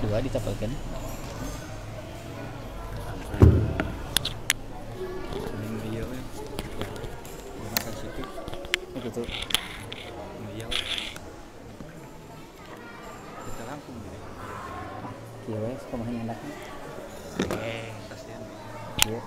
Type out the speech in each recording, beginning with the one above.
dua ditapelkeun. Mending dia we. Makan situ. Gitu. Iya. Kita langsung gitu. Kieu we kumaha endakna. Kasihan. Ieu.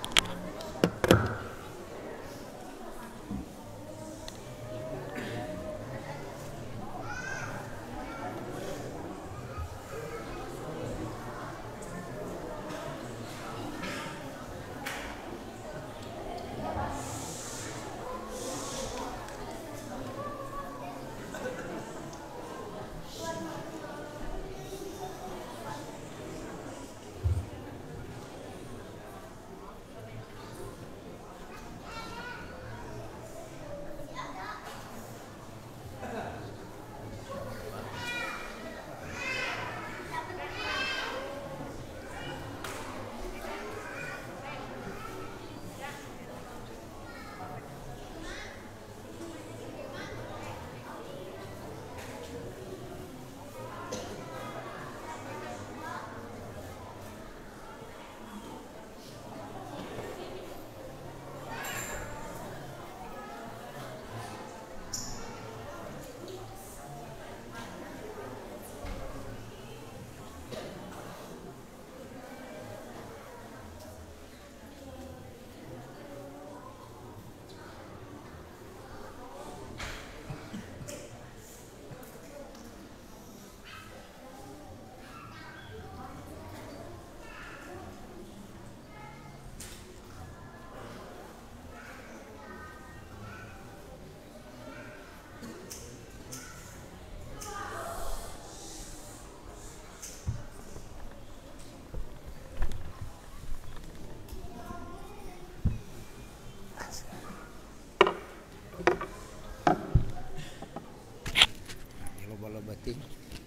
Loba-loba ting.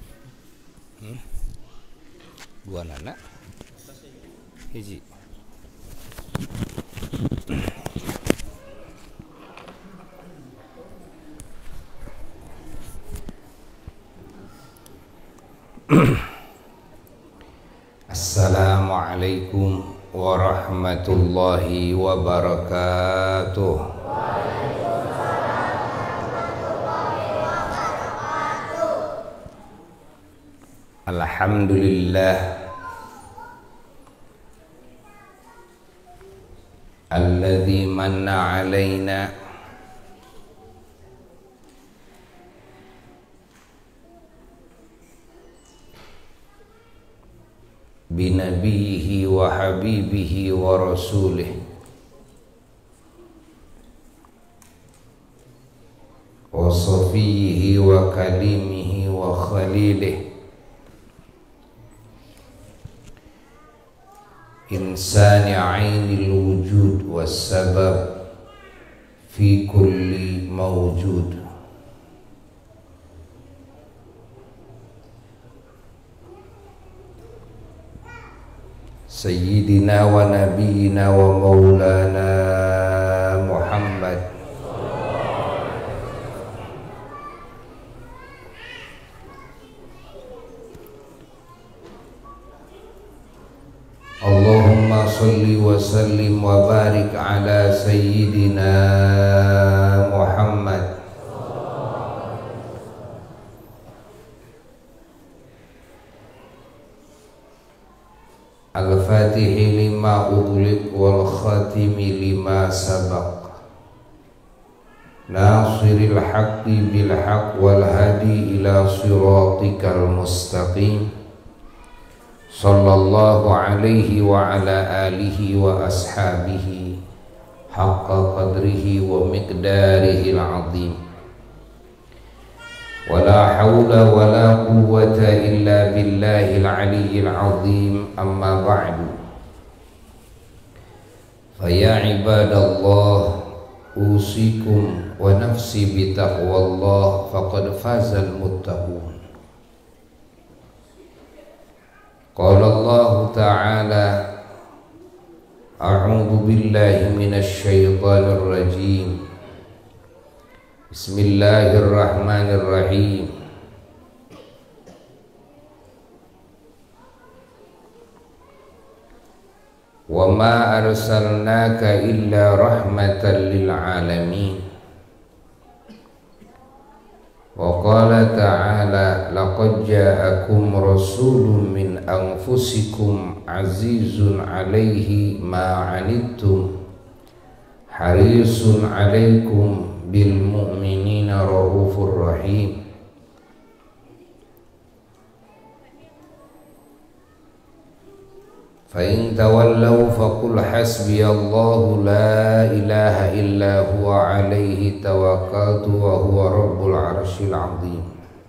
Dua nana. Hiji. Assalamualaikum warahmatullahi wabarakatuh. Alhamdulillah alladzi manna alaina binabiyhi wa habibihi wa rasulih wa safiyhi wa kalimihi wa khalilih insani ainil wujud wassabab fi kulli mawjud. Sayyidina wa nabiyina wa maulana Muhammad Allahumma salli wa sallim wa barik ala Sayyidina Muhammad Al-Fatihi lima ughliq wal khatimi lima sabaq Nasiril haqqi bil haqq wal hadi ila siratikal mustaqim Sallallahu alaihi wa ala alihi wa ashabihi haqqa qadrihi wa miqdarihi al-azim. Wa la hawla wa la quwwata illa billahil aliyyil azim. Amma ba'du. Fa ya ibadallah usikum wa nafsi bi taqwallah faqad fazal muttaqun. Qala Allah Ta'ala A'udzu billahi minasy syaithanir rajim. Bismillahirrahmanirrahim. ma arsalnaka illa rahmatan lil alamin. Wa qala ta'ala laqad ja'akum rasulun min anfusikum azizun 'alaihi ma 'anittum harisun 'alaikum bil mu'minina raufur rahim. Fa in tawallaw faqul hasbiyallahu la ilaha illa huwa alaihi tawakkaltu wa huwa rabbul arsyil azim.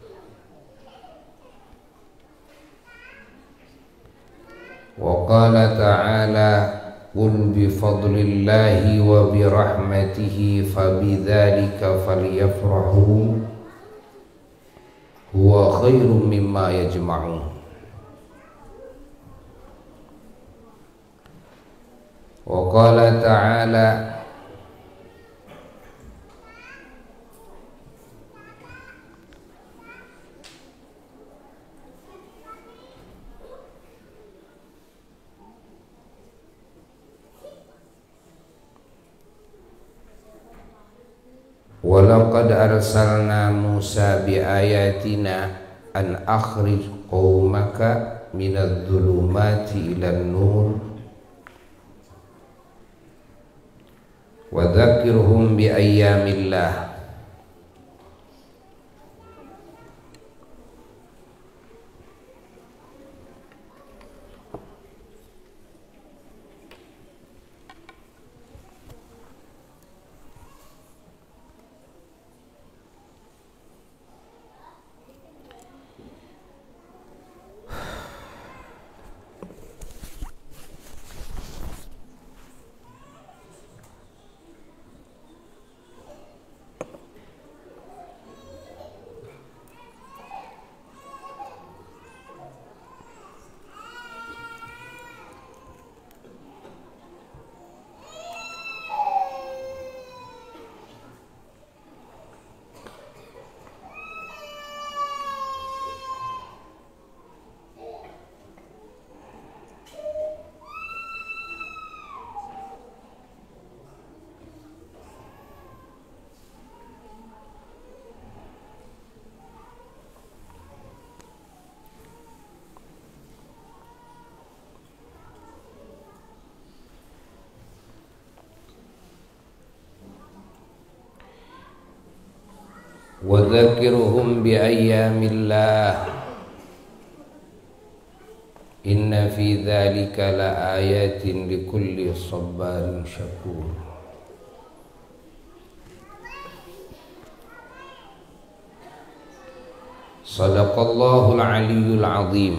Wa qala ta'ala qul bi fadlillahi wa bi rahmatihi fabidzalika falyafrahu huwa khairum mimma yajma'un. Wa qala ta'ala wa laqad arsalna Musa bi ayatina an akhrij qaumaka minadh dhulumati ilan nur wa dzakirhum bi ayyamillah. Wa dzakirhum bi ayyamillah inna fi dzalika la ayatin likulli sabarin syakur. Sadaqallahul aliyyul azim.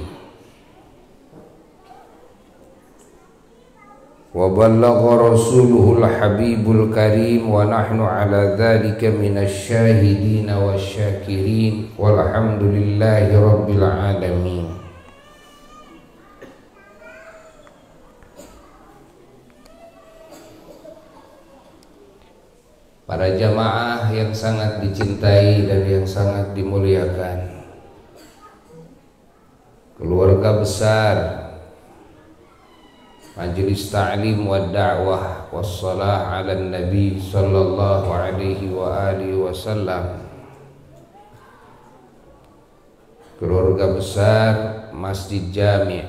Wa ballagha rasuluhul habibul karim wa nahnu ala dhalika minasy syahidin wasyakirin walhamdulillahi rabbil alamin. Para jamaah yang sangat dicintai dan yang sangat dimuliakan, keluarga besar Majelis Ta'lim wa Da'wah wassalah ala Nabi sallallahu alaihi wa alihi wasallam, keluarga besar Masjid Jami'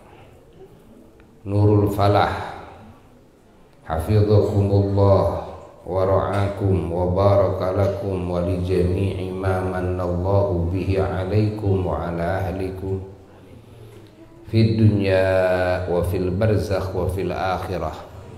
Nurul Falah, hafizakumullah wa ra'akum wa barakalakum wa li jami'i ma manallahu bihi alaikum wa ala ahlikum fid dunya wa fil barzakh wa fil akhirah.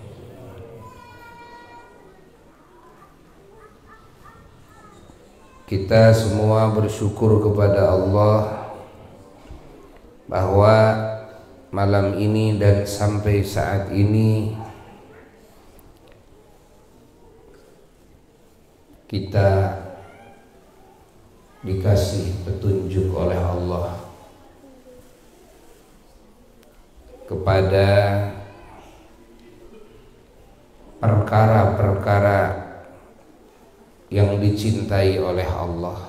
Kita semua bersyukur kepada Allah bahwa malam ini dan sampai saat ini kita dikasih petunjuk oleh Allah kepada perkara-perkara yang dicintai oleh Allah,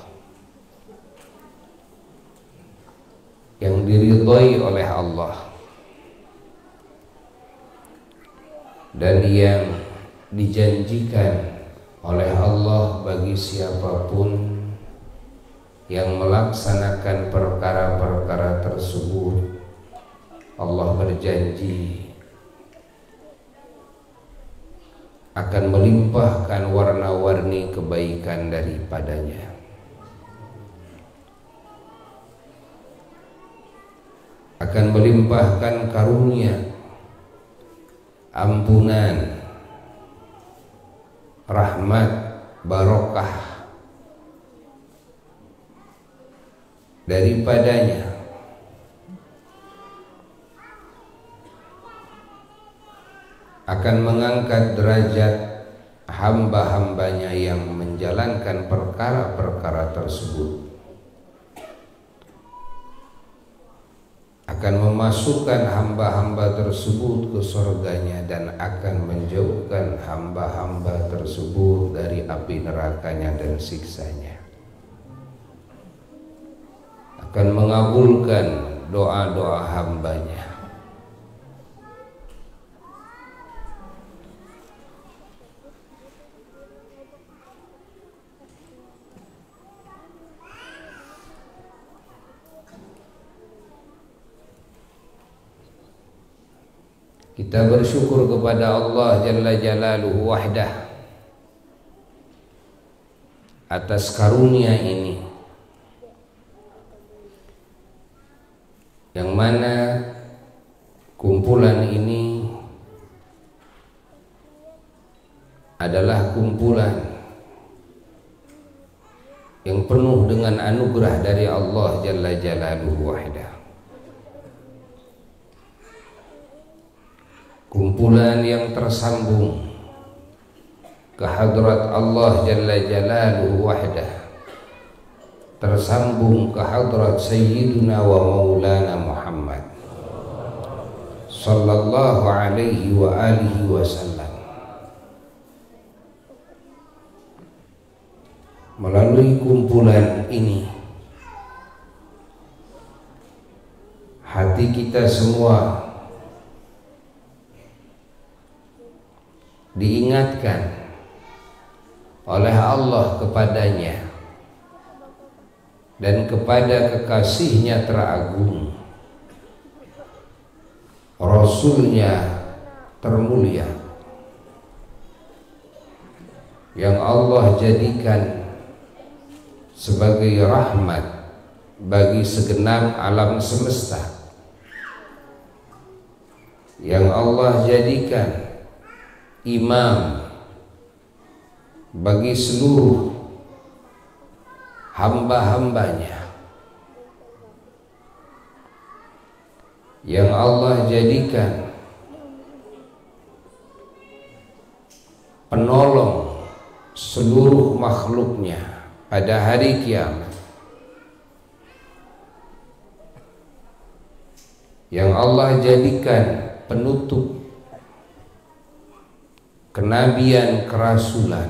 yang diridhoi oleh Allah. dan yang dijanjikan oleh Allah bagi siapapun yang melaksanakan perkara-perkara tersebut. Allah berjanji akan melimpahkan warna-warni kebaikan daripadanya. Akan melimpahkan karunia, ampunan, rahmat, barokah daripadanya. Akan mengangkat derajat hamba-hambanya yang menjalankan perkara-perkara tersebut. Akan memasukkan hamba-hamba tersebut ke surganya dan akan menjauhkan hamba-hamba tersebut dari api nerakanya dan siksanya. Akan mengabulkan doa-doa hambanya. Kita bersyukur kepada Allah Jalla Jalaluhu Wahdah atas karunia ini, yang mana kumpulan ini adalah kumpulan yang penuh dengan anugerah dari Allah Jalla Jalaluhu Wahdah. Kumpulan yang tersambung ke hadrat Allah Jalla Jalaluhu Wahdah, tersambung ke hadrat Sayyiduna wa Maulana Muhammad sallallahu alaihi wa alihi wasallam. Melalui kumpulan ini, hati kita semua diingatkan oleh Allah kepadanya dan kepada kekasihnya teragung, Rasulnya termulia, yang Allah jadikan sebagai rahmat bagi segenap alam semesta, yang Allah jadikan imam bagi seluruh hamba-hambanya, yang Allah jadikan penolong seluruh makhluknya pada hari kiamat, yang Allah jadikan penutup kenabian, kerasulan,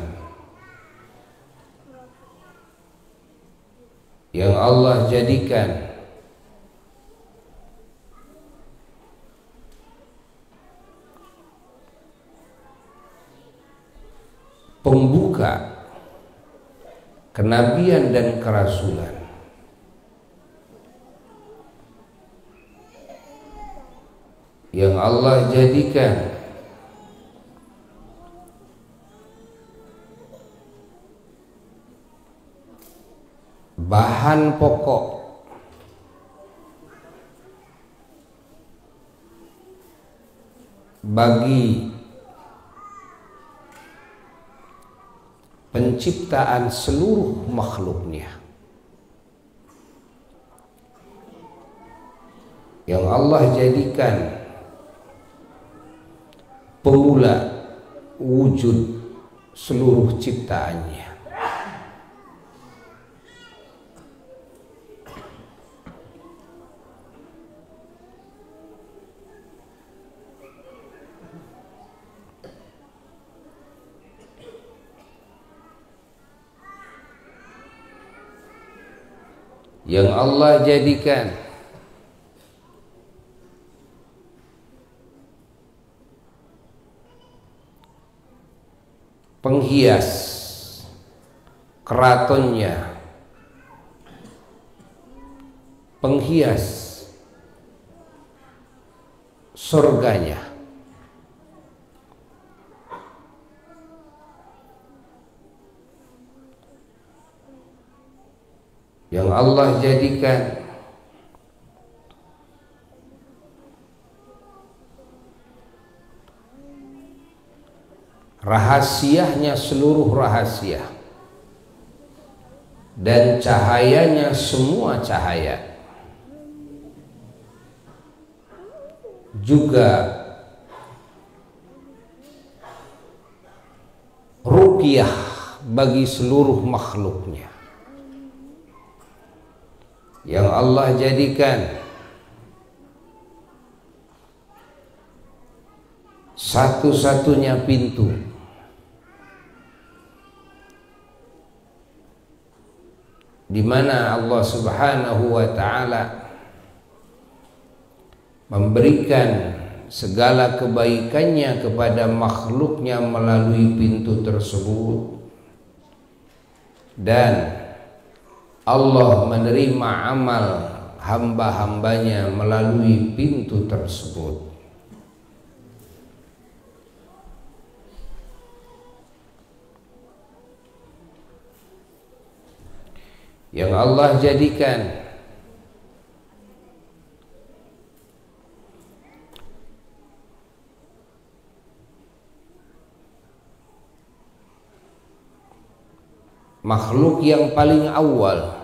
yang Allah jadikan pembuka kenabian dan kerasulan, yang Allah jadikan bahan pokok bagi penciptaan seluruh makhluknya, yang Allah jadikan pemula wujud seluruh ciptaannya, yang Allah jadikan penghias keratonnya, penghias surganya. Yang Allah jadikan rahasianya seluruh rahasia dan cahayanya semua cahaya, juga ruqyah bagi seluruh makhluknya. Yang Allah jadikan satu-satunya pintu di mana Allah Subhanahu wa taala memberikan segala kebaikannya kepada makhluknya melalui pintu tersebut, dan Allah menerima amal hamba-hambanya melalui pintu tersebut. Yang Allah jadikan makhluk yang paling awal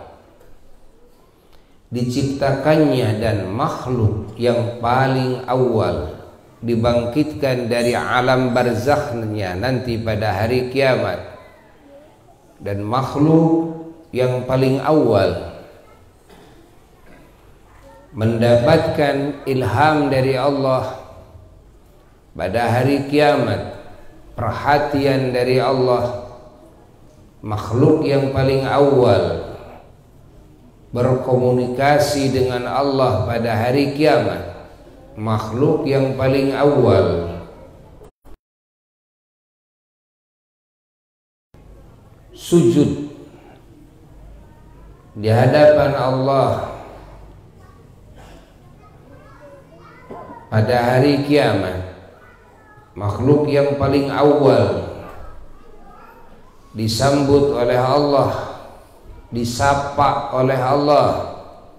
diciptakannya dan makhluk yang paling awal dibangkitkan dari alam barzakhnya nanti pada hari kiamat, dan makhluk yang paling awal mendapatkan ilham dari Allah pada hari kiamat, perhatian dari Allah. Makhluk yang paling awal berkomunikasi dengan Allah pada hari kiamat, makhluk yang paling awal sujud di hadapan Allah pada hari kiamat, makhluk yang paling awal disambut oleh Allah, disapa oleh Allah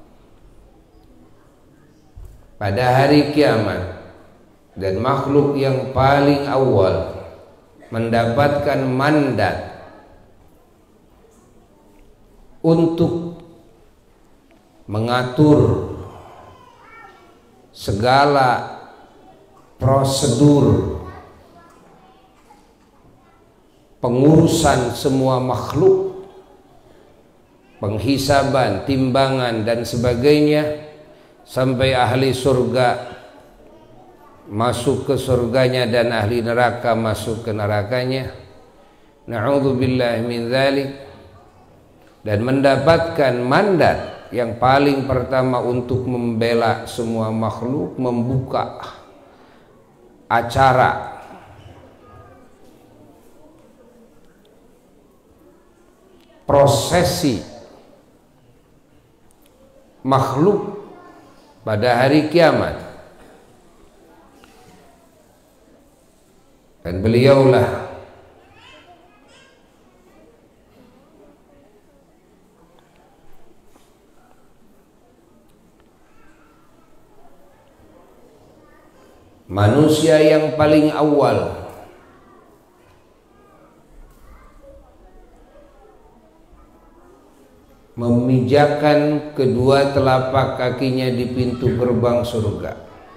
pada hari kiamat, dan makhluk yang paling awal mendapatkan mandat untuk mengatur segala prosedur pengurusan semua makhluk, penghisaban, timbangan dan sebagainya, sampai ahli surga masuk ke surganya dan ahli neraka masuk ke nerakanya. Na'udzubillahi min dzalik. Dan mendapatkan mandat yang paling pertama untuk membela semua makhluk, membuka acara prosesi makhluk pada hari kiamat, dan beliaulah manusia yang paling awal memijakan kedua telapak kakinya di pintu gerbang surga.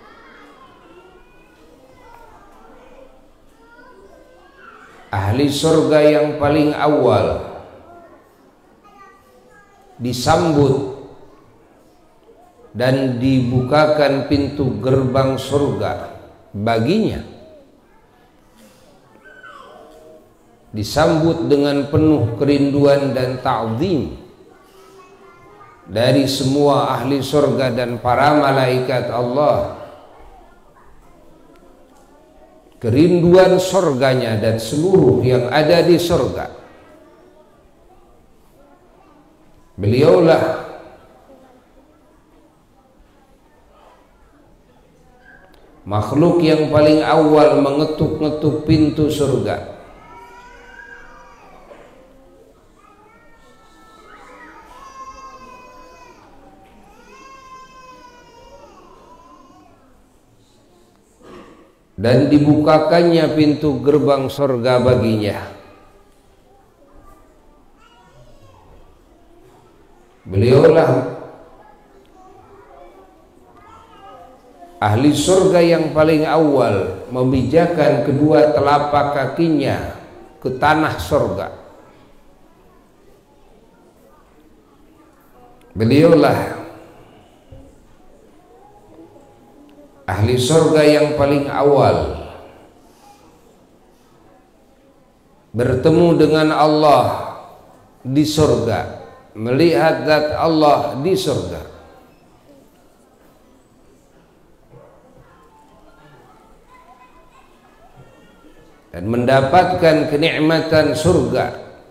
Ahli surga yang paling awal disambut dan dibukakan pintu gerbang surga baginya, disambut dengan penuh kerinduan dan ta'zim dari semua ahli surga dan para malaikat Allah. kerinduan surganya dan seluruh yang ada di surga. Beliaulah makhluk yang paling awal mengetuk-ngetuk pintu surga. Dan dibukakannya pintu gerbang surga baginya. Beliaulah ahli surga yang paling awal memijakan kedua telapak kakinya ke tanah surga. Beliaulah ahli surga yang paling awal bertemu dengan Allah di surga, melihat zat Allah di surga. Dan mendapatkan kenikmatan surga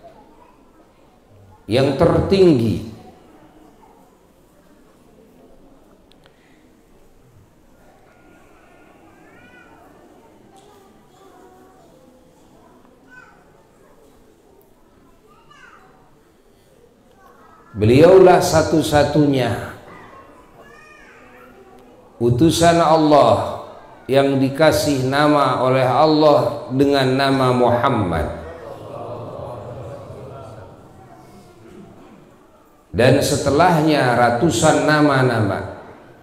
yang tertinggi. Beliaulah satu-satunya utusan Allah yang dikasih nama oleh Allah dengan nama Muhammad, dan setelahnya ratusan nama-nama.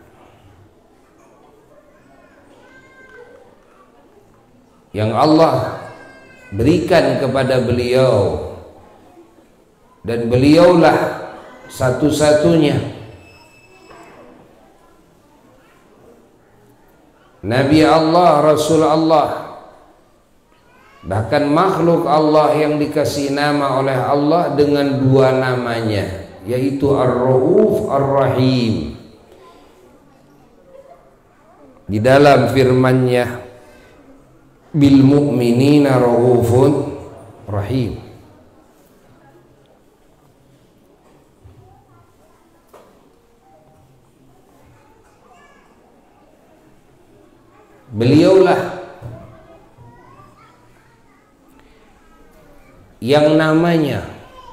Yang Allah berikan kepada beliau, dan beliaulah satu-satunya Nabi Allah, Rasul Allah, bahkan makhluk Allah yang dikasih nama oleh Allah dengan dua namanya, yaitu Ar-Rauf Ar-Rahim. Di dalam firman-Nya, bil mu'minina raufun rahim. Beliaulah yang namanya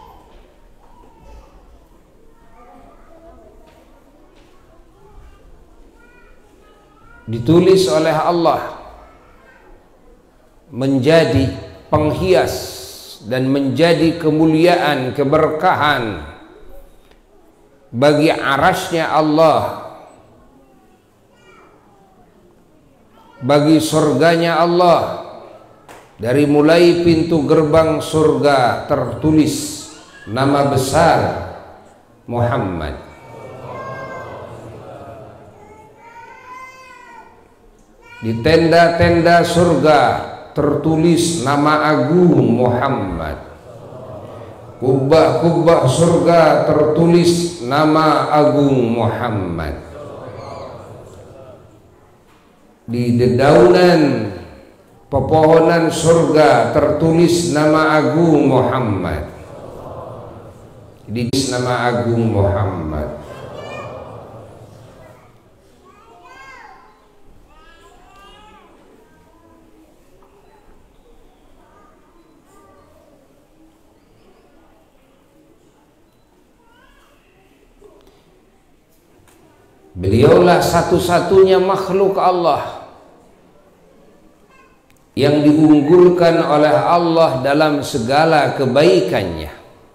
ditulis oleh Allah menjadi penghias dan menjadi kemuliaan, keberkahan bagi arasnya Allah, bagi surganya Allah. Dari mulai pintu gerbang surga tertulis nama besar Muhammad. Di tenda-tenda surga tertulis nama agung Muhammad. Kubah-kubah surga tertulis nama agung Muhammad. Di dedaunan pepohonan surga tertulis nama agung Muhammad. Di nama agung Muhammad. Beliaulah satu-satunya makhluk Allah yang diunggulkan oleh Allah dalam segala kebaikannya,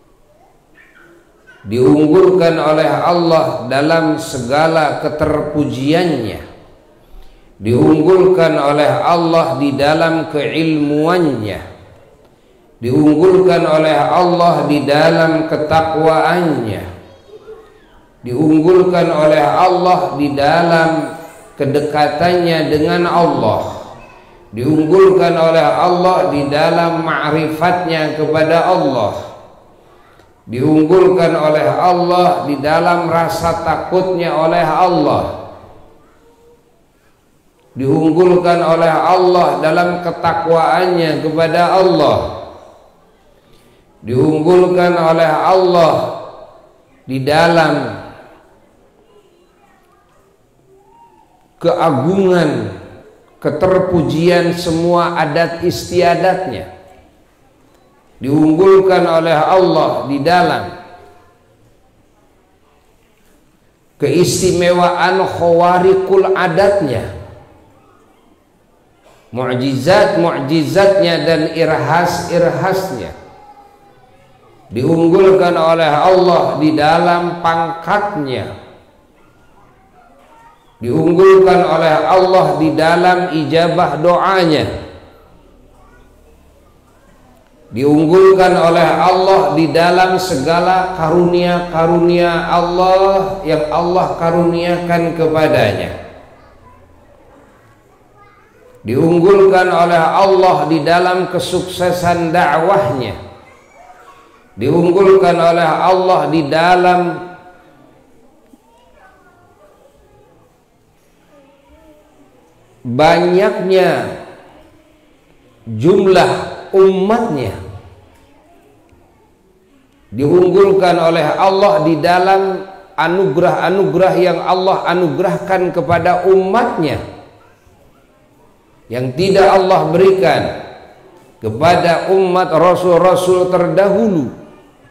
diunggulkan oleh Allah dalam segala keterpujiannya, diunggulkan oleh Allah di dalam keilmuannya, diunggulkan oleh Allah di dalam ketakwaannya, diunggulkan oleh Allah di dalam kedekatannya dengan Allah, diunggulkan oleh Allah di dalam ma'rifatnya kepada Allah, diunggulkan oleh Allah di dalam rasa takutnya oleh Allah, diunggulkan oleh Allah dalam ketakwaannya kepada Allah, diunggulkan oleh Allah di dalam keagungan, keterpujian semua adat istiadatnya, diunggulkan oleh Allah di dalam keistimewaan khawariqul adatnya, mu'jizat-mu'jizatnya dan irhas-irhasnya, diunggulkan oleh Allah di dalam pangkatnya, diunggulkan oleh Allah di dalam ijabah doanya, diunggulkan oleh Allah di dalam segala karunia-karunia Allah yang Allah karuniakan kepadanya, diunggulkan oleh Allah di dalam kesuksesan dakwahnya, diunggulkan oleh Allah di dalam banyaknya jumlah umatnya, diunggulkan oleh Allah di dalam anugerah-anugerah yang Allah anugerahkan kepada umatnya yang tidak Allah berikan kepada umat rasul-rasul terdahulu.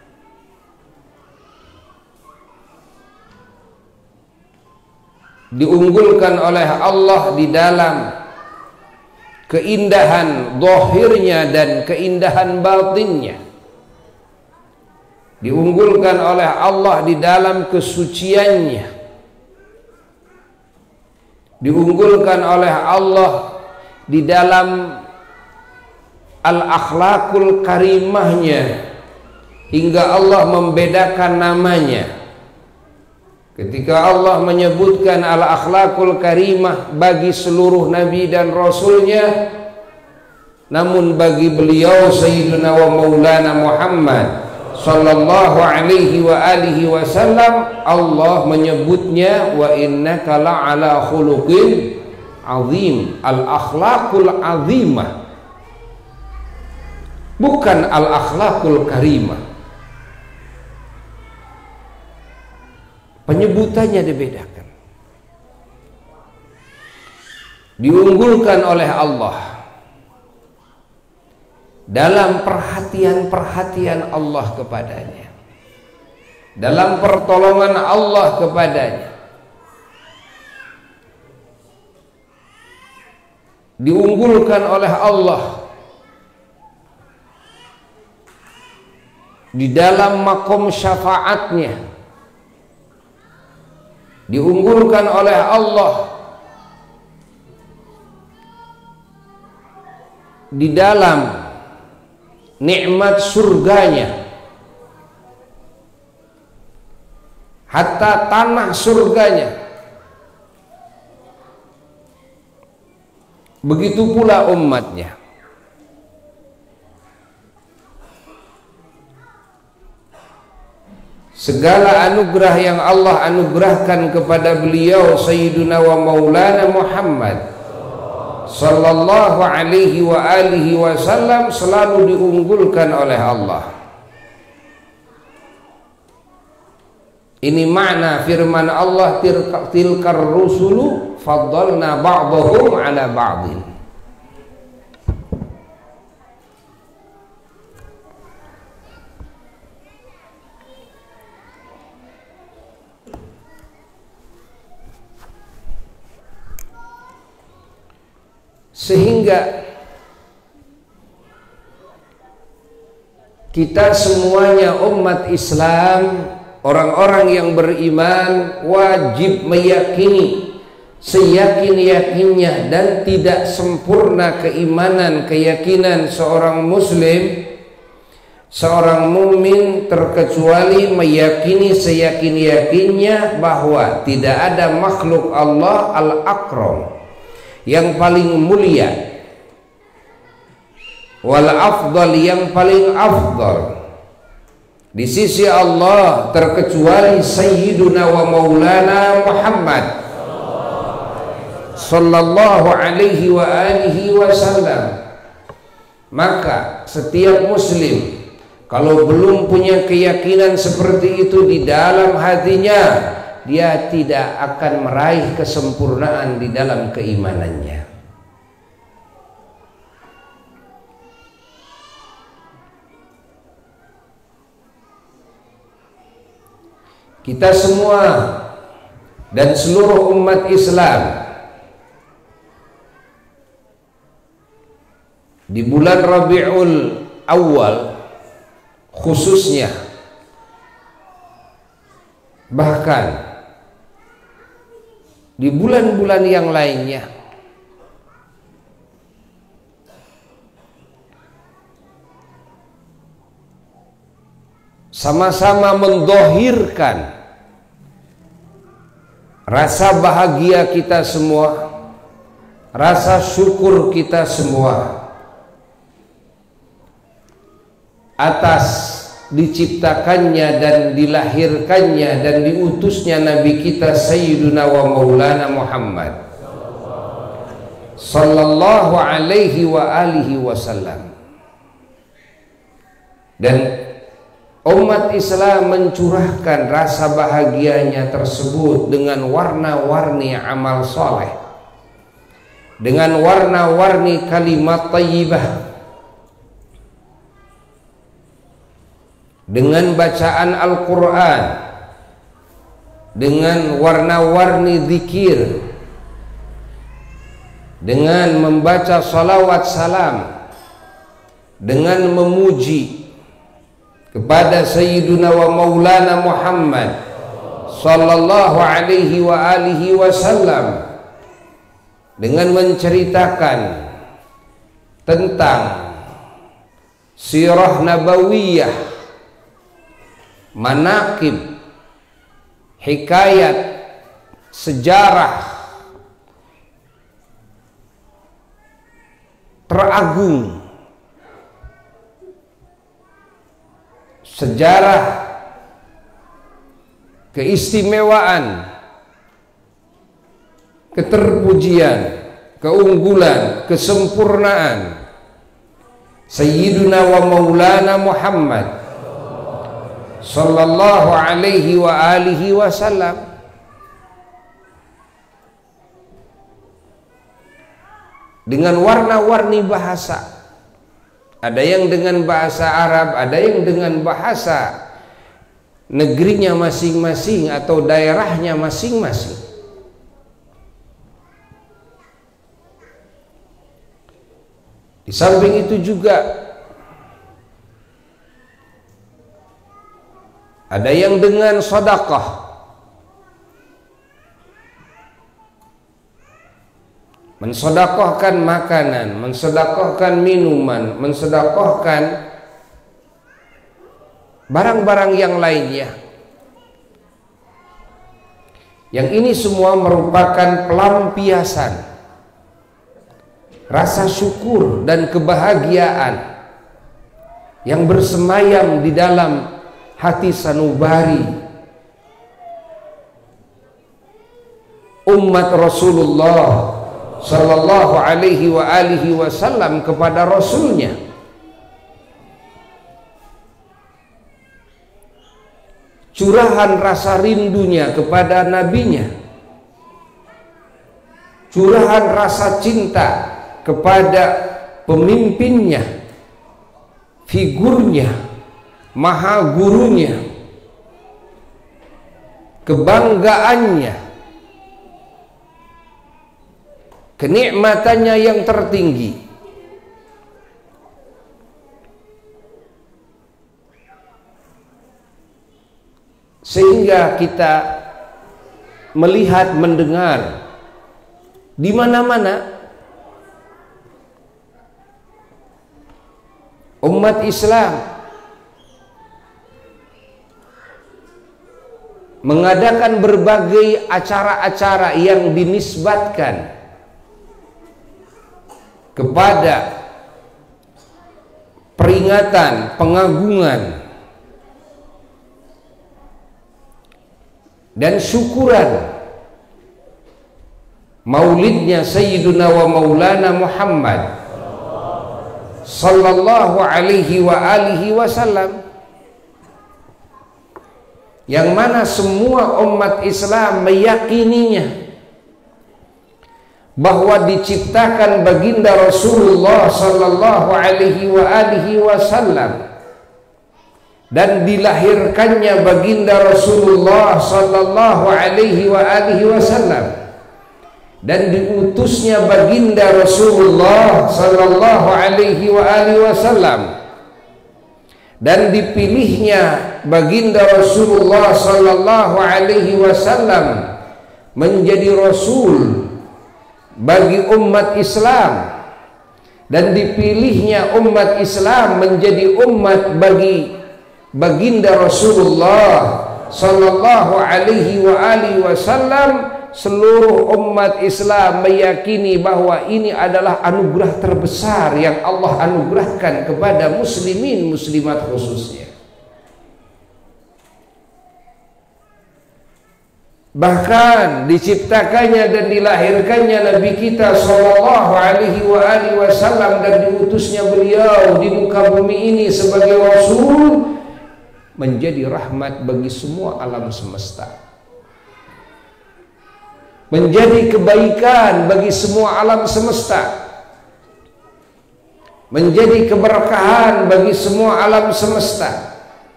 Diunggulkan oleh Allah di dalam keindahan zahirnya dan keindahan batinnya, diunggulkan oleh Allah di dalam kesuciannya, diunggulkan oleh Allah di dalam al-akhlaqul karimahnya hingga Allah membedakan namanya. Ketika Allah menyebutkan al-akhlaqul karimah bagi seluruh nabi dan rasulnya, namun bagi beliau Sayyidina wa Maulana Muhammad sallallahu alaihi wa alihi wasallam, Allah menyebutnya wa innaka la'ala khuluqin azim, al-akhlaqul azimah, bukan al-akhlaqul karimah. Penyebutannya dibedakan, diunggulkan oleh Allah dalam perhatian-perhatian Allah kepadanya, dalam pertolongan Allah kepadanya, diunggulkan oleh Allah di dalam makom syafaatnya, diunggulkan oleh Allah di dalam nikmat surganya, hatta tanah surganya. Begitu pula umatnya. Segala anugerah yang Allah anugerahkan kepada beliau Sayyiduna wa Maulana Muhammad sallallahu alaihi wa alihi wasallam selalu diunggulkan oleh Allah. Ini makna firman Allah, tilkar rusulu faddalna ba'dahum ala ba'din. Sehingga kita semuanya umat Islam, orang-orang yang beriman, wajib meyakini seyakin-yakinnya dan tidak sempurna keimanan, keyakinan seorang muslim, seorang mukmin, terkecuali meyakini seyakin-yakinnya bahwa tidak ada makhluk Allah al-akram, yang paling mulia, wal afdal, yang paling afdal di sisi Allah, terkecuali Sayyiduna wa Maulana Muhammad sallallahu alaihi wa alihi wasallam. Maka setiap muslim kalau belum punya keyakinan seperti itu di dalam hatinya, dia tidak akan meraih kesempurnaan di dalam keimanannya. Kita semua dan seluruh umat Islam di bulan Rabiul Awal khususnya, bahkan di bulan-bulan yang lainnya, sama-sama mendohirkan rasa bahagia kita semua, rasa syukur kita semua atas diciptakannya dan dilahirkannya dan diutusnya Nabi kita Sayyiduna wa Maulana Muhammad sallallahu alaihi wa alihi wasallam. Dan umat Islam mencurahkan rasa bahagianya tersebut dengan warna-warni amal soleh, dengan warna-warni kalimat thayyibah, dengan bacaan Al-Quran, dengan warna-warni zikir, dengan membaca salawat salam, dengan memuji kepada Sayyiduna wa Maulana Muhammad sallallahu alaihi wa alihi wasallam, dengan menceritakan tentang sirah nabawiyah, manaqib, hikayat, sejarah teragung, sejarah keistimewaan, keterpujian, keunggulan, kesempurnaan Sayyiduna wa Maulana Muhammad sallallahu alaihi wa alihi wasallam, dengan warna-warni bahasa. Ada yang dengan bahasa Arab, ada yang dengan bahasa negerinya masing-masing atau daerahnya masing-masing. Di samping itu juga ada yang dengan sedekah, mensedekahkan makanan, mensedekahkan minuman, mensedekahkan barang-barang yang lainnya. Yang ini semua merupakan pelampiasan rasa syukur dan kebahagiaan yang bersemayam di dalam hati sanubari umat Rasulullah sallallahu alaihi wa alihi wasallam kepada Rasulnya. Curahan rasa rindunya kepada nabinya, curahan rasa cinta kepada pemimpinnya, figurnya, maha gurunya, kebanggaannya, kenikmatannya yang tertinggi. Sehingga kita melihat, mendengar di mana-mana umat Islam mengadakan berbagai acara-acara yang dinisbatkan kepada peringatan, pengagungan dan syukuran maulidnya Sayyiduna wa Maulana Muhammad sallallahu alaihi wa alihi wasallam, yang mana semua umat Islam meyakininya bahwa diciptakan baginda Rasulullah sallallahu alaihi wa alihi wasallam dan dilahirkannya baginda Rasulullah sallallahu alaihi wa alihi wasallam dan diutusnya baginda Rasulullah sallallahu alaihi wa alihi wasallam dan dipilihnya baginda Rasulullah sallallahu alaihi wasallam menjadi rasul bagi umat Islam, dan dipilihnya umat Islam menjadi umat bagi baginda Rasulullah sallallahu alaihi wa alihi wasallam. Seluruh umat Islam meyakini bahwa ini adalah anugerah terbesar yang Allah anugerahkan kepada muslimin muslimat khususnya. Bahkan diciptakannya dan dilahirkannya Nabi kita sallallahu alaihi wa alihi wasallam dan diutusnya beliau di muka bumi ini sebagai rasul menjadi rahmat bagi semua alam semesta, menjadi kebaikan bagi semua alam semesta, menjadi keberkahan bagi semua alam semesta.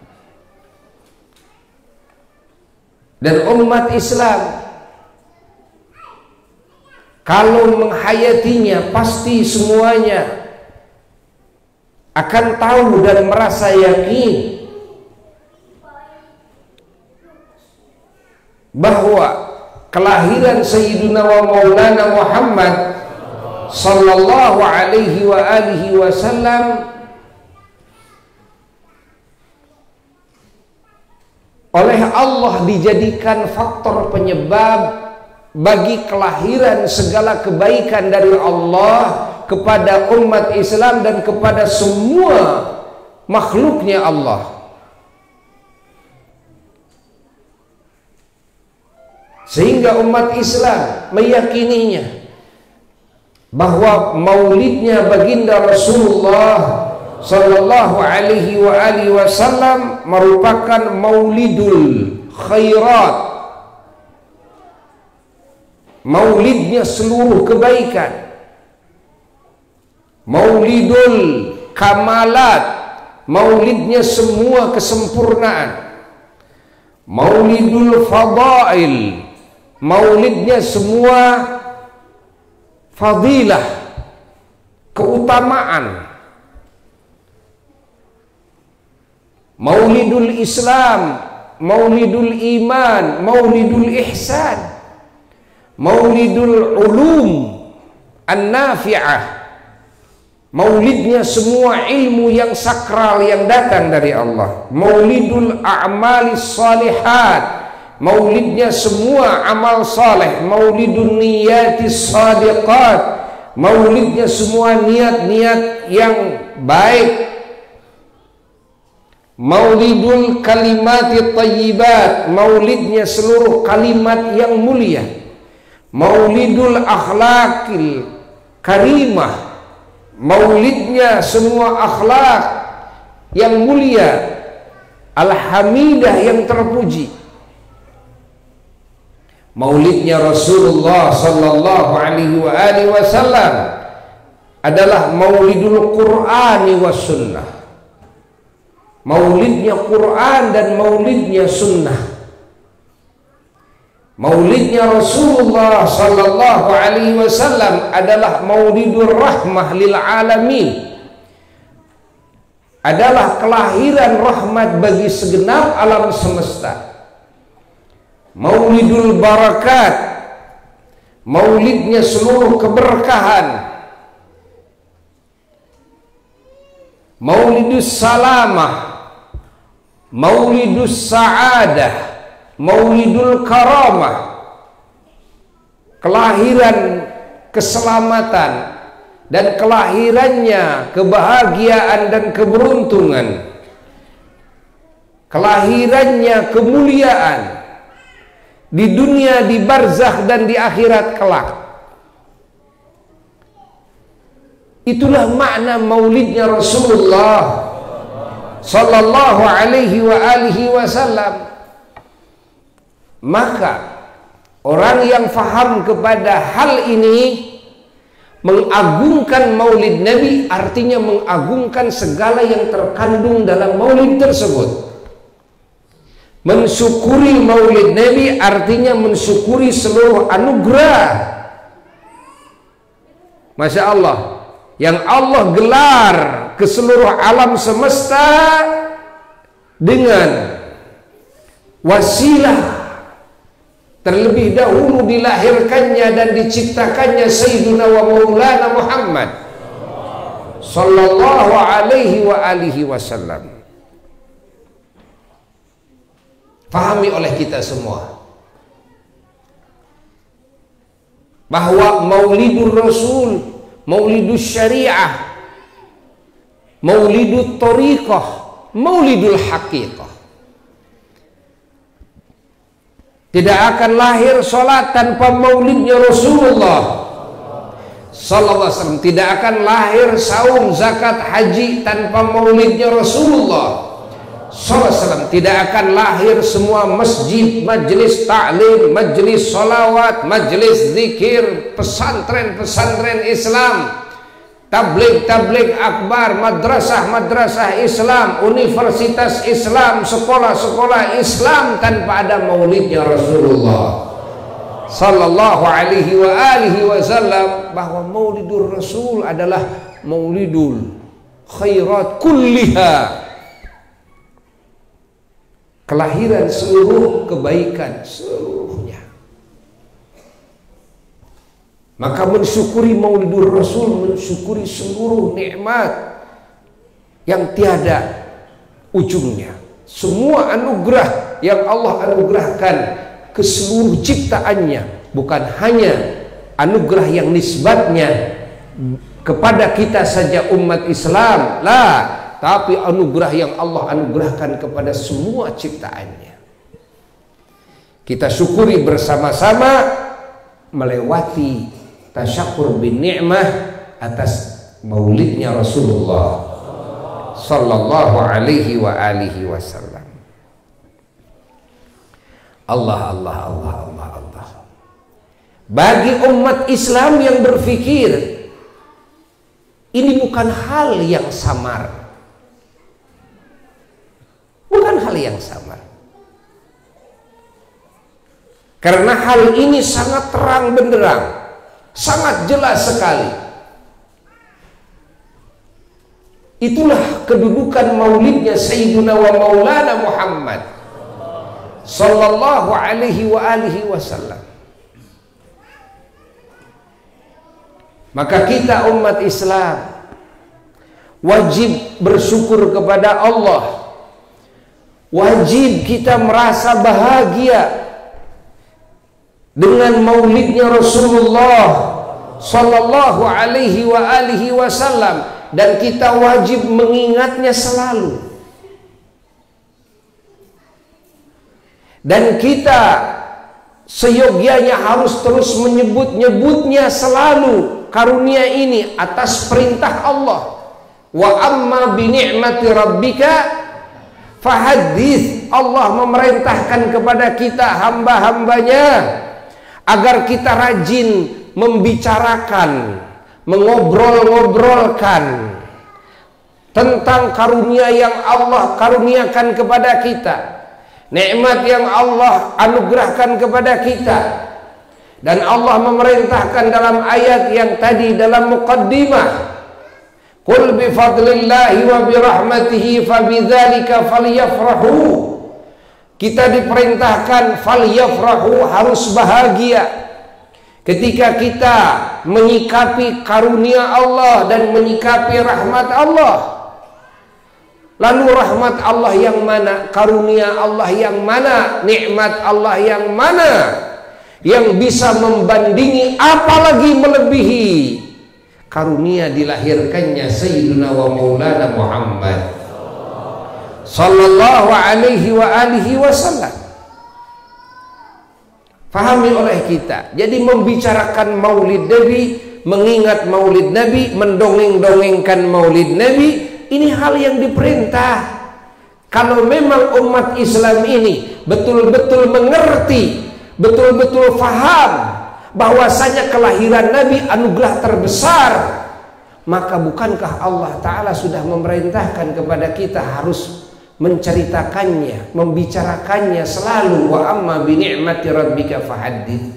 Dan umat Islam kalau menghayatinya pasti semuanya akan tahu dan merasa yakin bahwa kelahiran Sayyiduna wa Maulana Muhammad sallallahu alaihi wa alihi wasallam oleh Allah dijadikan faktor penyebab bagi kelahiran segala kebaikan dari Allah kepada umat Islam dan kepada semua makhluknya Allah. Sehingga umat Islam meyakininya bahwa maulidnya baginda Rasulullah sallallahu alaihi wa alihi wasallam merupakan maulidul khairat, maulidnya seluruh kebaikan, maulidul kamalat, maulidnya semua kesempurnaan, maulidul fadail, maulidnya semua fadilah, keutamaan, maulidul Islam, maulidul iman, maulidul ihsan, maulidul ulum an-nafi'ah, maulidnya semua ilmu yang sakral yang datang dari Allah, maulidul a'malis salihat, maulidnya semua amal saleh, maulidun niyatis sadiqat, maulidnya semua niat-niat yang baik, maulidul kalimati tayyibat, maulidnya seluruh kalimat yang mulia, maulidul akhlaqil karimah, maulidnya semua akhlak yang mulia, alhamidah yang terpuji. Maulidnya Rasulullah sallallahu alaihi wa alihi wasallam adalah maulidul Qur'ani was sunnah, maulidnya Quran dan maulidnya sunnah. Maulidnya Rasulullah sallallahu alaihi wasallam adalah maulidur rahmah lil alamin, adalah kelahiran rahmat bagi segenap alam semesta. Maulidul barakat, maulidnya seluruh keberkahan. Maulidus salamah, maulidus sa'adah, maulidul karamah, kelahiran keselamatan dan kelahirannya kebahagiaan dan keberuntungan, kelahirannya kemuliaan di dunia, di barzakh dan di akhirat kelak. Itulah makna maulidnya Rasulullah sallallahu alaihi wa alihi wasallam. Maka orang yang faham kepada hal ini, mengagungkan maulid Nabi artinya mengagungkan segala yang terkandung dalam maulid tersebut. Mensyukuri maulid Nabi artinya mensyukuri seluruh anugerah, Masya Allah, yang Allah gelar ke seluruh alam semesta dengan wasilah terlebih dahulu dilahirkannya dan diciptakannya Sayyidina wa Maulana Muhammad sallallahu alaihi wa alihi wasallam. Pahami oleh kita semua bahwa Maulidur Rasul, Maulidus Syariah, Maulidut Thariqah, Maulidul Haqiqah, tidak akan lahir sholat tanpa maulidnya Rasulullah sallallahu alaihi wasallam. Tidak akan lahir saum, zakat, haji tanpa maulidnya Rasulullah sallallahu alaihi wasallam. Tidak akan lahir semua masjid, majelis ta'lim, majelis sholawat, majelis zikir, pesantren-pesantren Islam, tabligh akbar, madrasah Islam, universitas Islam, sekolah-sekolah Islam tanpa ada maulidnya Rasulullah sallallahu alaihi wa alihi wasallam. Bahwa maulidur Rasul adalah maulidul khairat kulliha, kelahiran seluruh kebaikan seluruhnya. Maka mensyukuri Maulidur Rasul, mensyukuri seluruh nikmat yang tiada ujungnya. Semua anugerah yang Allah anugerahkan ke seluruh ciptaannya, bukan hanya anugerah yang nisbatnya kepada kita saja umat Islam, tapi anugerah yang Allah anugerahkan kepada semua ciptaannya. Kita syukuri bersama-sama melewati tasyakur bin ni'mah atas maulidnya Rasulullah sallallahu alaihi wa alihi wasallam. Allah. Bagi umat Islam yang berpikir ini bukan hal yang samar, bukan hal yang samar, karena hal ini sangat terang benderang, sangat jelas sekali. Itulah kedudukan maulidnya Sayyiduna wa Maulana Muhammad sallallahu alaihi wa alihi wasallam. Maka kita umat Islam wajib bersyukur kepada Allah, wajib kita merasa bahagia dengan maulidnya Rasulullah sallallahu alaihi wa alihi wasallam, dan kita wajib mengingatnya selalu. Dan kita seyogianya harus terus menyebut-nyebutnya selalu karunia ini atas perintah Allah. Wa amma bi ni'mati rabbika fahadits. Allah memerintahkan kepada kita hamba-hambanya agar kita rajin membicarakan, mengobrol-ngobrolkan tentang karunia yang Allah karuniakan kepada kita, nikmat yang Allah anugerahkan kepada kita. Dan Allah memerintahkan dalam ayat yang tadi dalam muqaddimah, qul bi fadlillahi wa bi rahmatihi fabidzalika falyafrahu. Kita diperintahkan falyafrahu, harus bahagia ketika kita menyikapi karunia Allah dan menyikapi rahmat Allah. Lalu rahmat Allah yang mana? Karunia Allah yang mana? Nikmat Allah yang mana? Yang bisa membandingi apalagi melebihi karunia dilahirkannya Sayyidina wa Maulana Muhammad sallallahu alaihi wa alihi wasallam. Fahami oleh kita. Jadi membicarakan maulid Nabi mengingat maulid Nabi, mendongeng-dongengkan maulid Nabi, ini hal yang diperintah. Kalau memang umat Islam ini betul-betul mengerti, betul-betul faham bahwasanya kelahiran Nabi anugerah terbesar, maka bukankah Allah Ta'ala sudah memerintahkan kepada kita harus menceritakannya, membicarakannya selalu, wa amma bi ni'mati rabbika fahaddits.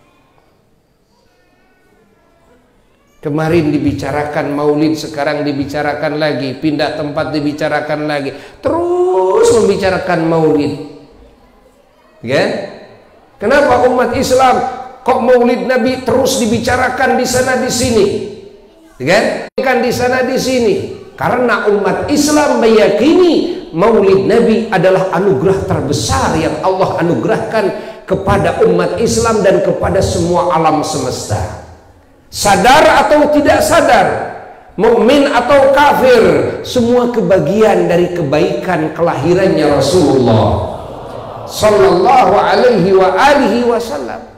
Kemarin dibicarakan maulid, sekarang dibicarakan lagi, pindah tempat dibicarakan lagi, terus membicarakan maulid. Ya? Kenapa umat Islam kok maulid Nabi terus dibicarakan di sana di sini? Kan di sana di sini. Karena umat Islam meyakini maulid Nabi adalah anugerah terbesar yang Allah anugerahkan kepada umat Islam dan kepada semua alam semesta. Sadar atau tidak sadar, mukmin atau kafir, semua kebagian dari kebaikan kelahirannya Rasulullah sallallahu alaihi wa alihi wasallam.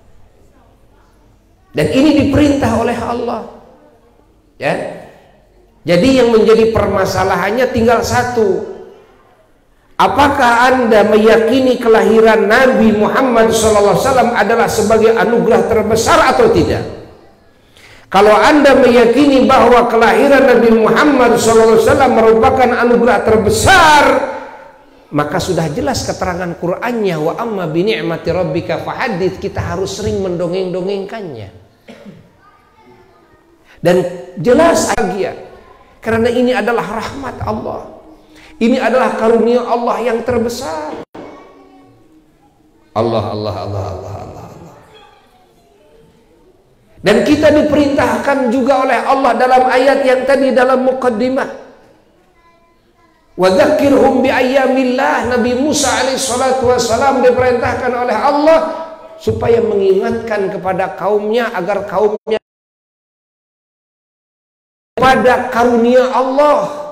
Dan ini diperintah oleh Allah. Ya. Jadi yang menjadi permasalahannya tinggal satu. Apakah Anda meyakini kelahiran Nabi Muhammad SAW adalah sebagai anugerah terbesar atau tidak? Kalau Anda meyakini bahwa kelahiran Nabi Muhammad SAW merupakan anugerah terbesar, maka sudah jelas keterangan Qur'annya, wa amma bi ni'mati rabbika fahaddits. Kita harus sering mendongeng-dongengkannya. Dan jelas bahagia, karena ini adalah rahmat Allah. Ini adalah karunia Allah yang terbesar. Allah. Dan kita diperintahkan juga oleh Allah dalam ayat yang tadi dalam muqaddimah. Wa dzakkirhum bi ayyamillah. Nabi Musa alaihissalatu wassalam diperintahkan oleh Allah supaya mengingatkan kepada kaumnya agar kaumnya pada karunia Allah.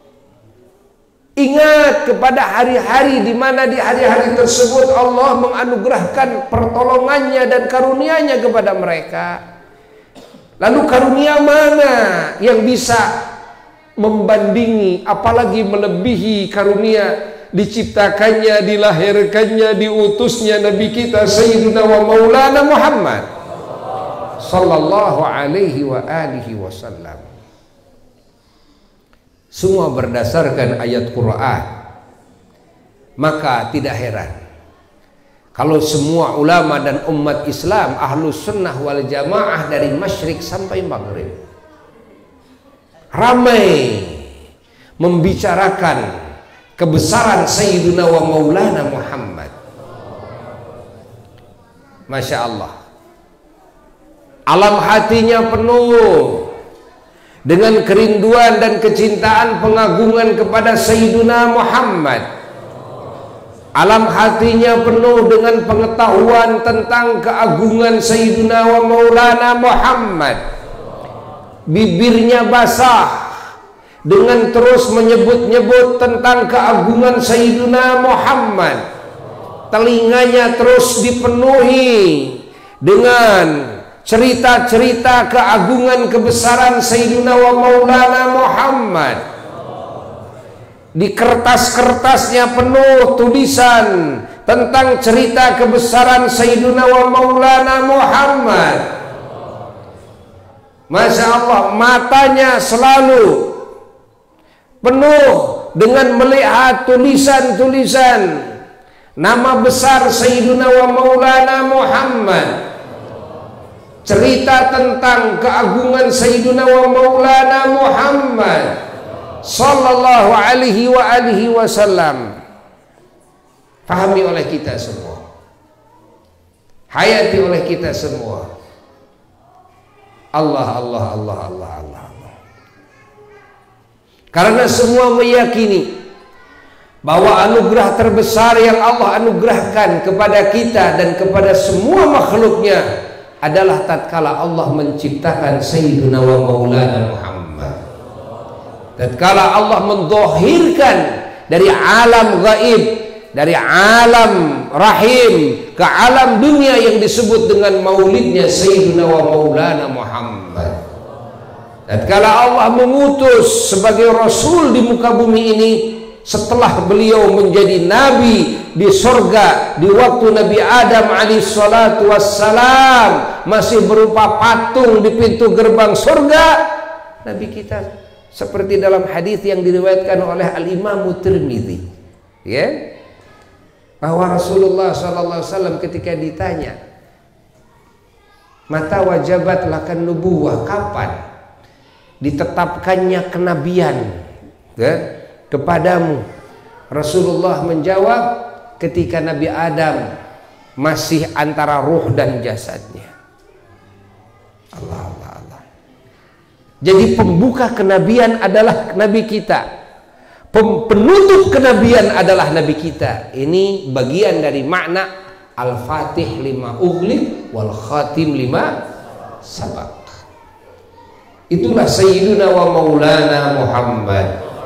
Ingat kepada hari-hari di mana di hari-hari tersebut Allah menganugerahkan pertolongannya dan karunia-Nya kepada mereka. Lalu karunia mana yang bisa membandingi, apalagi melebihi karunia diciptakannya, dilahirkannya, diutusnya Nabi kita Sayyidina wa Maulana Muhammad sallallahu alaihi wa alihi wasallam. Semua berdasarkan ayat Quran. Maka tidak heran kalau semua ulama dan umat Islam ahlus sunnah wal jamaah dari masyrik sampai maghrib ramai membicarakan kebesaran Sayyidina wa Maulana Muhammad. Masya Allah, alam hatinya penuh dengan kerinduan dan kecintaan pengagungan kepada Sayyidina Muhammad. Alam hatinya penuh dengan pengetahuan tentang keagungan Sayyidina wa Maulana Muhammad. Bibirnya basah dengan terus menyebut-nyebut tentang keagungan Sayyidina Muhammad. Telinganya terus dipenuhi dengan cerita-cerita keagungan kebesaran Sayyidina wa Maulana Muhammad. Di kertas-kertasnya penuh tulisan tentang cerita kebesaran Sayyidina wa Maulana Muhammad. Masya Allah, matanya selalu penuh dengan melihat tulisan-tulisan nama besar Sayyidina wa Maulana Muhammad. Cerita tentang keagungan Sayyidina wa Maulana Muhammad sallallahu alaihi wa alihi wasallam. Pahami oleh kita semua, hayati oleh kita semua. Allah. Karena semua meyakini bahwa anugerah terbesar yang Allah anugerahkan kepada kita dan kepada semua makhluknya adalah tatkala Allah menciptakan Sayyidina wa Maulana Muhammad. Tatkala Allah mendhahirkan dari alam gaib dari alam rahim ke alam dunia yang disebut dengan maulidnya Sayyidina wa Maulana Muhammad. Dan kalau Allah mengutus sebagai Rasul di muka bumi ini setelah beliau menjadi Nabi di surga di waktu Nabi Adam alaihissalatu wassalam masih berupa patung di pintu gerbang surga, Nabi kita seperti dalam hadis yang diriwayatkan oleh Al-Imam Tirmidzi, ya, bahwa Rasulullah SAW ketika ditanya mata wajabat lakan nubuwah, kapan ditetapkannya kenabian kepadamu, Rasulullah menjawab ketika Nabi Adam masih antara ruh dan jasadnya. Allah. Jadi pembuka kenabian adalah Nabi kita, penutup kenabian adalah Nabi kita. Ini bagian dari makna Al-Fatih lima ughliq wal khatim lima sabaq. Itulah Sayyiduna wa Maulana Muhammad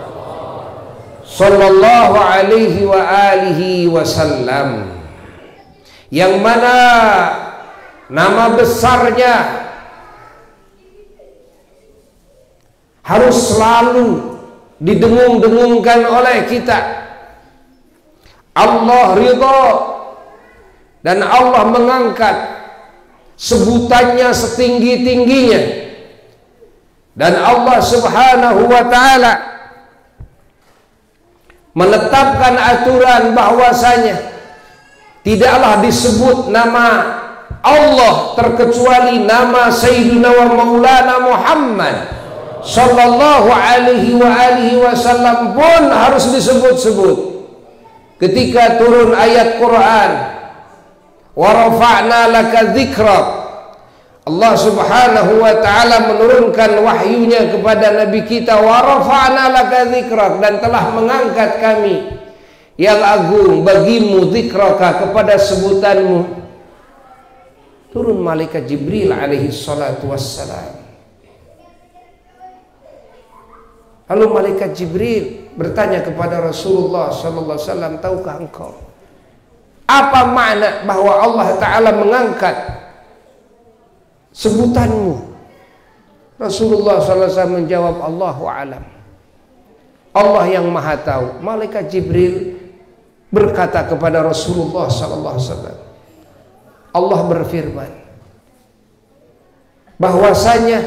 sallallahu alaihi wa alihi wasallam, yang mana nama besarnya harus selalu didengung-dengungkan oleh kita. Allah ridha dan Allah mengangkat sebutannya setinggi-tingginya, dan Allah subhanahu wa ta'ala menetapkan aturan bahwasanya tidaklah disebut nama Allah terkecuali nama Sayyidina wa Maulana Muhammad sallallahu alaihi wa alihi wasallam pun harus disebut-sebut. Ketika turun ayat Quran, wa rafa'na laka dzikrak, Allah subhanahu wa ta'ala menurunkan wahyunya kepada Nabi kita, wa rafa'na laka dzikrak, dan telah mengangkat kami yang agung bagimu dzikraka, kepada sebutanmu. Turun malaikat Jibril alaihi salatu wassalam. Lalu malaikat Jibril bertanya kepada Rasulullah sallallahu alaihi wasallam, tahukah engkau apa makna bahwa Allah Ta'ala mengangkat sebutanmu? Rasulullah sallallahu alaihi wasallam menjawab, Allahu a'lam, Allah yang maha tahu. Malaikat Jibril berkata kepada Rasulullah sallallahu alaihi wasallam, Allah berfirman bahwasanya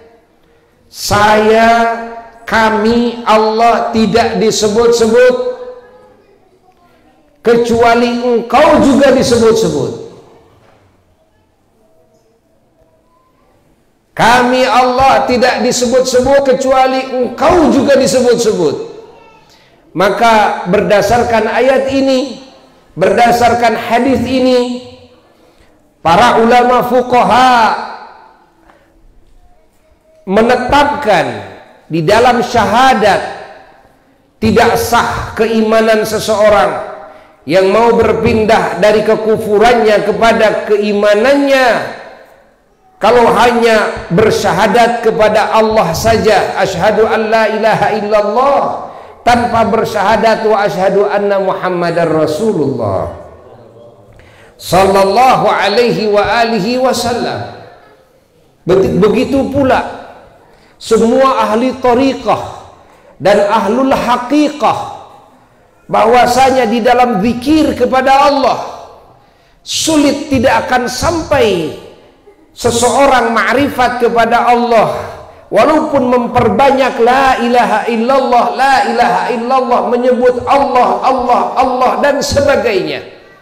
kami Allah tidak disebut-sebut kecuali engkau juga disebut-sebut. Kami Allah tidak disebut-sebut kecuali engkau juga disebut-sebut. Maka berdasarkan ayat ini, berdasarkan hadis ini, para ulama fuqaha menetapkan di dalam syahadat tidak sah keimanan seseorang yang mau berpindah dari kekufurannya kepada keimanannya kalau hanya bersyahadat kepada Allah saja, asyhadu an la ilaha illallah, tanpa bersyahadat wa asyhadu anna Muhammadar Rasulullah sallallahu alaihi wa alihi wasallam. Begitu pula semua ahli tariqah dan ahlul haqiqah, bahwasanya di dalam zikir kepada Allah sulit tidak akan sampai seseorang ma'rifat kepada Allah walaupun memperbanyak la ilaha illallah, la ilaha illallah, menyebut Allah, Allah, Allah dan sebagainya,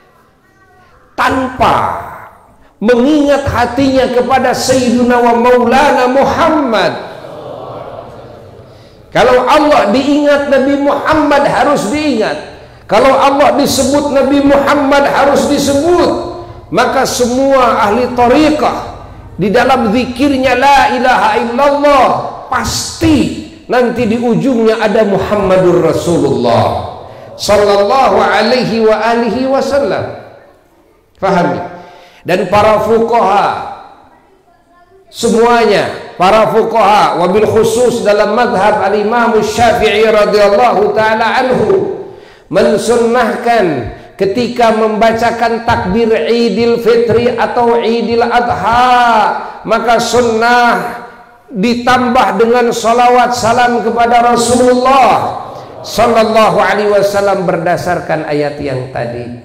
tanpa mengingat hatinya kepada Sayyiduna wa Maulana Muhammad. Kalau Allah diingat, Nabi Muhammad harus diingat. Kalau Allah disebut, Nabi Muhammad harus disebut. Maka semua ahli tariqah di dalam zikirnya la ilaha illallah, pasti nanti di ujungnya ada Muhammadur Rasulullah sallallahu alaihi wa alihi wasallam. Fahami? Dan para fuqaha semuanya, para fuqaha wabil khusus dalam madhab al-Imam Syafi'i radhiyallahu ta'ala anhu, mensunnahkan ketika membacakan takbir Idul Fitri atau Idul Adha, maka sunnah ditambah dengan salawat salam kepada Rasulullah sallallahu alaihi wasallam berdasarkan ayat yang tadi.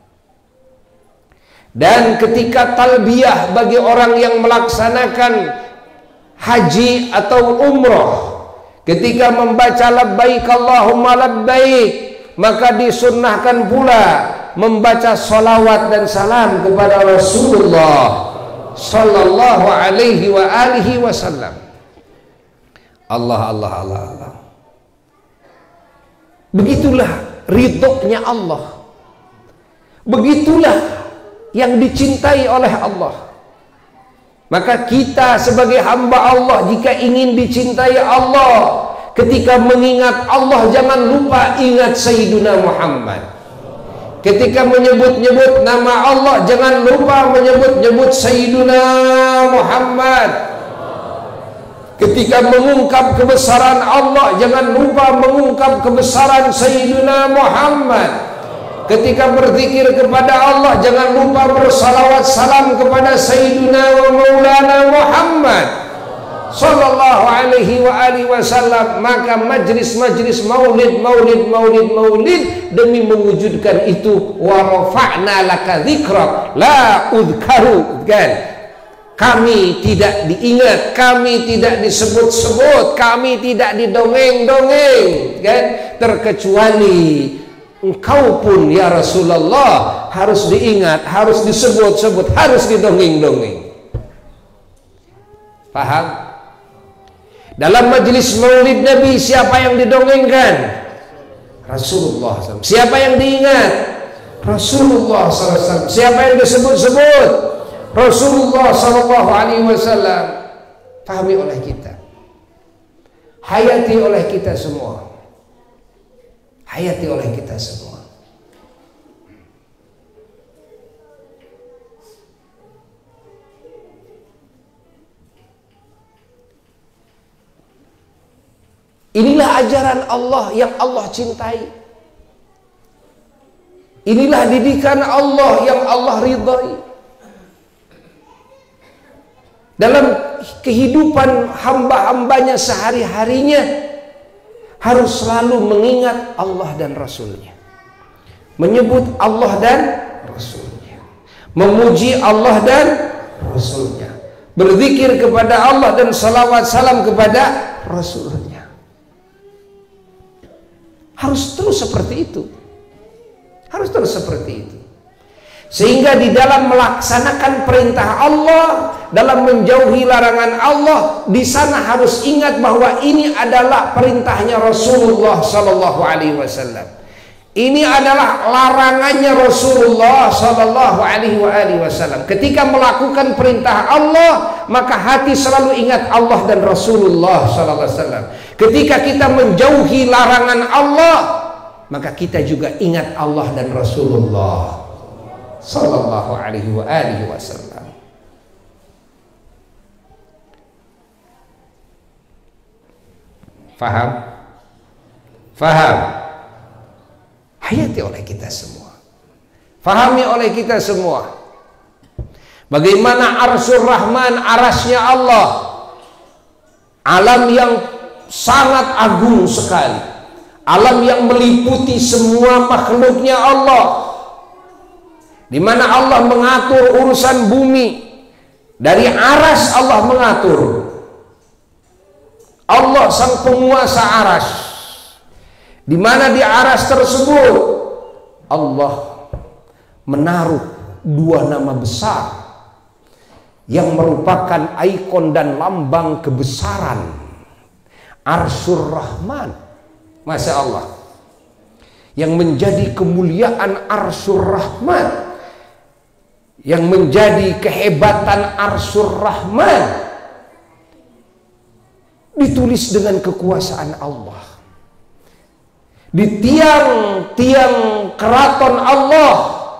Dan ketika talbiyah bagi orang yang melaksanakan haji atau umroh, ketika membaca labbaik Allahumma labbaik, maka disunnahkan pula membaca salawat dan salam kepada Rasulullah sallallahu alaihi wa alihi wasallam. Allah Allah Allah Allah. Begitulah ridhonya Allah. Begitulah yang dicintai oleh Allah. Maka kita sebagai hamba Allah, jika ingin dicintai Allah, ketika mengingat Allah jangan lupa ingat Sayyiduna Muhammad. Ketika menyebut-nyebut nama Allah jangan lupa menyebut-nyebut Sayyiduna Muhammad. Ketika mengungkap kebesaran Allah jangan lupa mengungkap kebesaran Sayyiduna Muhammad. Ketika berzikir kepada Allah jangan lupa bersalawat salam kepada Sayyiduna wa Maulana Muhammad sallallahu alaihi wa alihi wasallam. Maka majlis-majlis maulid demi mewujudkan itu, wa rafa'na laka dzikrak la udhkaru, kan? Kami tidak diingat, kami tidak disebut-sebut, kami tidak didongeng-dongeng, kan? Terkecuali engkau pun ya Rasulullah harus diingat, harus disebut-sebut, harus didongeng-dongeng. Paham? Dalam majelis maulid Nabi siapa yang didongengkan? Rasulullah SAW. Siapa yang diingat? Rasulullah SAW. Siapa yang disebut-sebut? Rasulullah SAW. Pahami oleh kita, hayati oleh kita semua, hayati oleh kita semua. Inilah ajaran Allah yang Allah cintai. Inilah didikan Allah yang Allah ridhai. Dalam kehidupan hamba-hambanya sehari-harinya harus selalu mengingat Allah dan Rasulnya, menyebut Allah dan Rasulnya, memuji Allah dan Rasulnya, berzikir kepada Allah dan salawat salam kepada Rasulnya. Harus terus seperti itu. Harus terus seperti itu. Sehingga di dalam melaksanakan perintah Allah, dalam menjauhi larangan Allah, di sana harus ingat bahwa ini adalah perintahnya Rasulullah sallallahu alaihi wasallam. Ini adalah larangannya Rasulullah sallallahu alaihi wasallam. Ketika melakukan perintah Allah, maka hati selalu ingat Allah dan Rasulullah sallallahu alaihi wasallam. Ketika kita menjauhi larangan Allah, maka kita juga ingat Allah dan Rasulullah sallallahu alaihi wasallam. Faham? Faham? Hayati oleh kita semua, fahami oleh kita semua. Bagaimana Arsyur Rahman, arasnya Allah, alam yang sangat agung sekali, alam yang meliputi semua makhluknya Allah, di mana Allah mengatur urusan bumi. Dari aras Allah mengatur. Allah sang penguasa aras, di mana di aras tersebut Allah menaruh dua nama besar yang merupakan ikon dan lambang kebesaran. Arsyur Rahman, Masya Allah, yang menjadi kemuliaan Arsyur Rahman, yang menjadi kehebatan Arsyur Rahman, ditulis dengan kekuasaan Allah di tiang-tiang keraton Allah.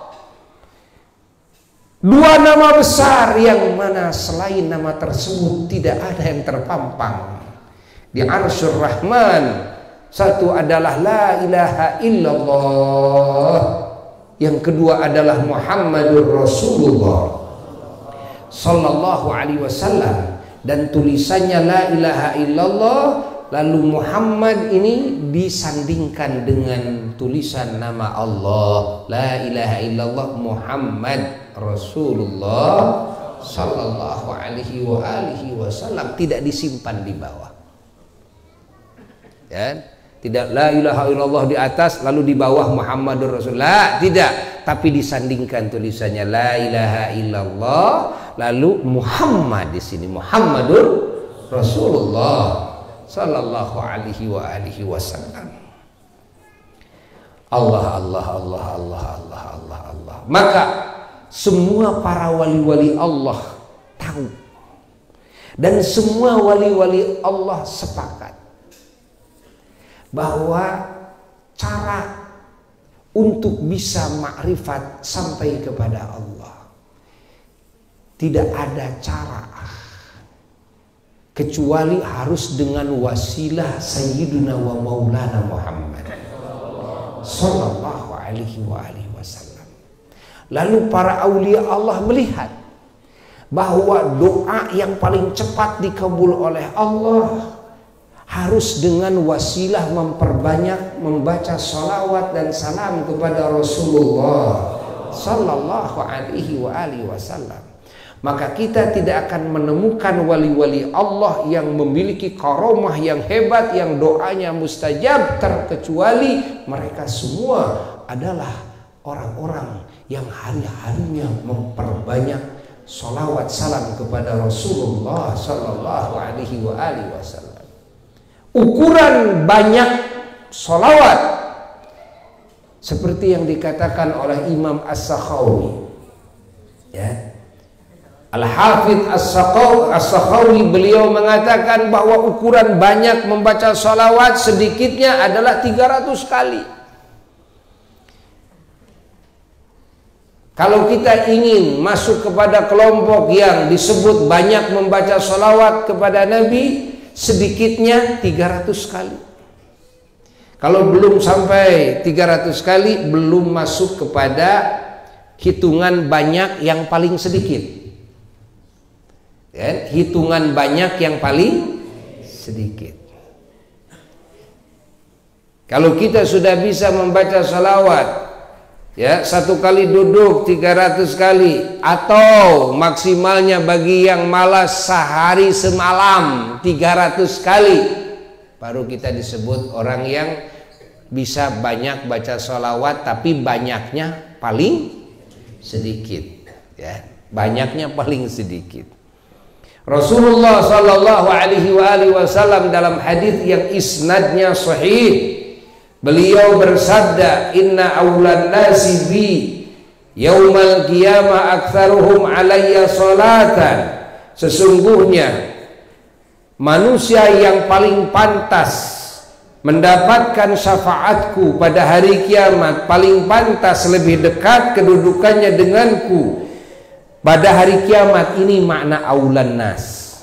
Dua nama besar yang mana selain nama tersebut tidak ada yang terpampang. Di Arsyur Rahman Satu adalah la ilaha illallah, yang kedua adalah Muhammadur Rasulullah sallallahu alaihi wasallam, dan tulisannya la ilaha illallah, lalu Muhammad ini disandingkan dengan tulisan nama Allah, la ilaha illallah Muhammad Rasulullah sallallahu alaihi wasallam, tidak disimpan di bawah. Ya, tidak la ilaha illallah di atas lalu di bawah Muhammadur Rasulullah, tidak, tapi disandingkan tulisannya la ilaha illallah lalu Muhammad di sini, Muhammadur Rasulullah sallallahu alaihi wasallam. Allah Allah Allah Allah Allah Allah Allah. Maka semua para wali-wali Allah tahu, dan semua wali-wali Allah sepakat bahwa cara untuk bisa makrifat sampai kepada Allah, tidak ada cara kecuali harus dengan wasilah Sayyiduna wa Maulana Muhammad sallallahu alaihi wasallam. Lalu para aulia Allah melihat bahwa doa yang paling cepat dikabul oleh Allah harus dengan wasilah memperbanyak membaca salawat dan salam kepada Rasulullah sallallahu alaihi wasallam. Maka kita tidak akan menemukan wali-wali Allah yang memiliki karomah yang hebat, yang doanya mustajab, terkecuali mereka semua adalah orang-orang yang hari-harinya memperbanyak salawat salam kepada Rasulullah sallallahu alaihi wasallam. Ukuran banyak salawat seperti yang dikatakan oleh Imam As-Sakhawi, ya, Al-Hafidh As-Sakhawi, beliau mengatakan bahwa ukuran banyak membaca salawat sedikitnya adalah 300 kali. Kalau kita ingin masuk kepada kelompok yang disebut banyak membaca salawat kepada Nabi, sedikitnya 300 kali. Kalau belum sampai 300 kali, belum masuk kepada hitungan banyak yang paling sedikit, ya, hitungan banyak yang paling sedikit. Kalau kita sudah bisa membaca salawat, ya, satu kali duduk 300 kali, atau maksimalnya bagi yang malas sehari semalam 300 kali, baru kita disebut orang yang bisa banyak baca salawat, tapi banyaknya paling sedikit, ya, banyaknya paling sedikit. Rasulullah sallallahu alaihi wasallam dalam hadis yang isnadnya sahih, beliau bersabda, inna awlan nasi bi yaumal qiyamah aktsaruhum alayya salatan, sesungguhnya manusia yang paling pantas mendapatkan syafaatku pada hari kiamat, paling pantas lebih dekat kedudukannya denganku pada hari kiamat. Ini makna aulan nas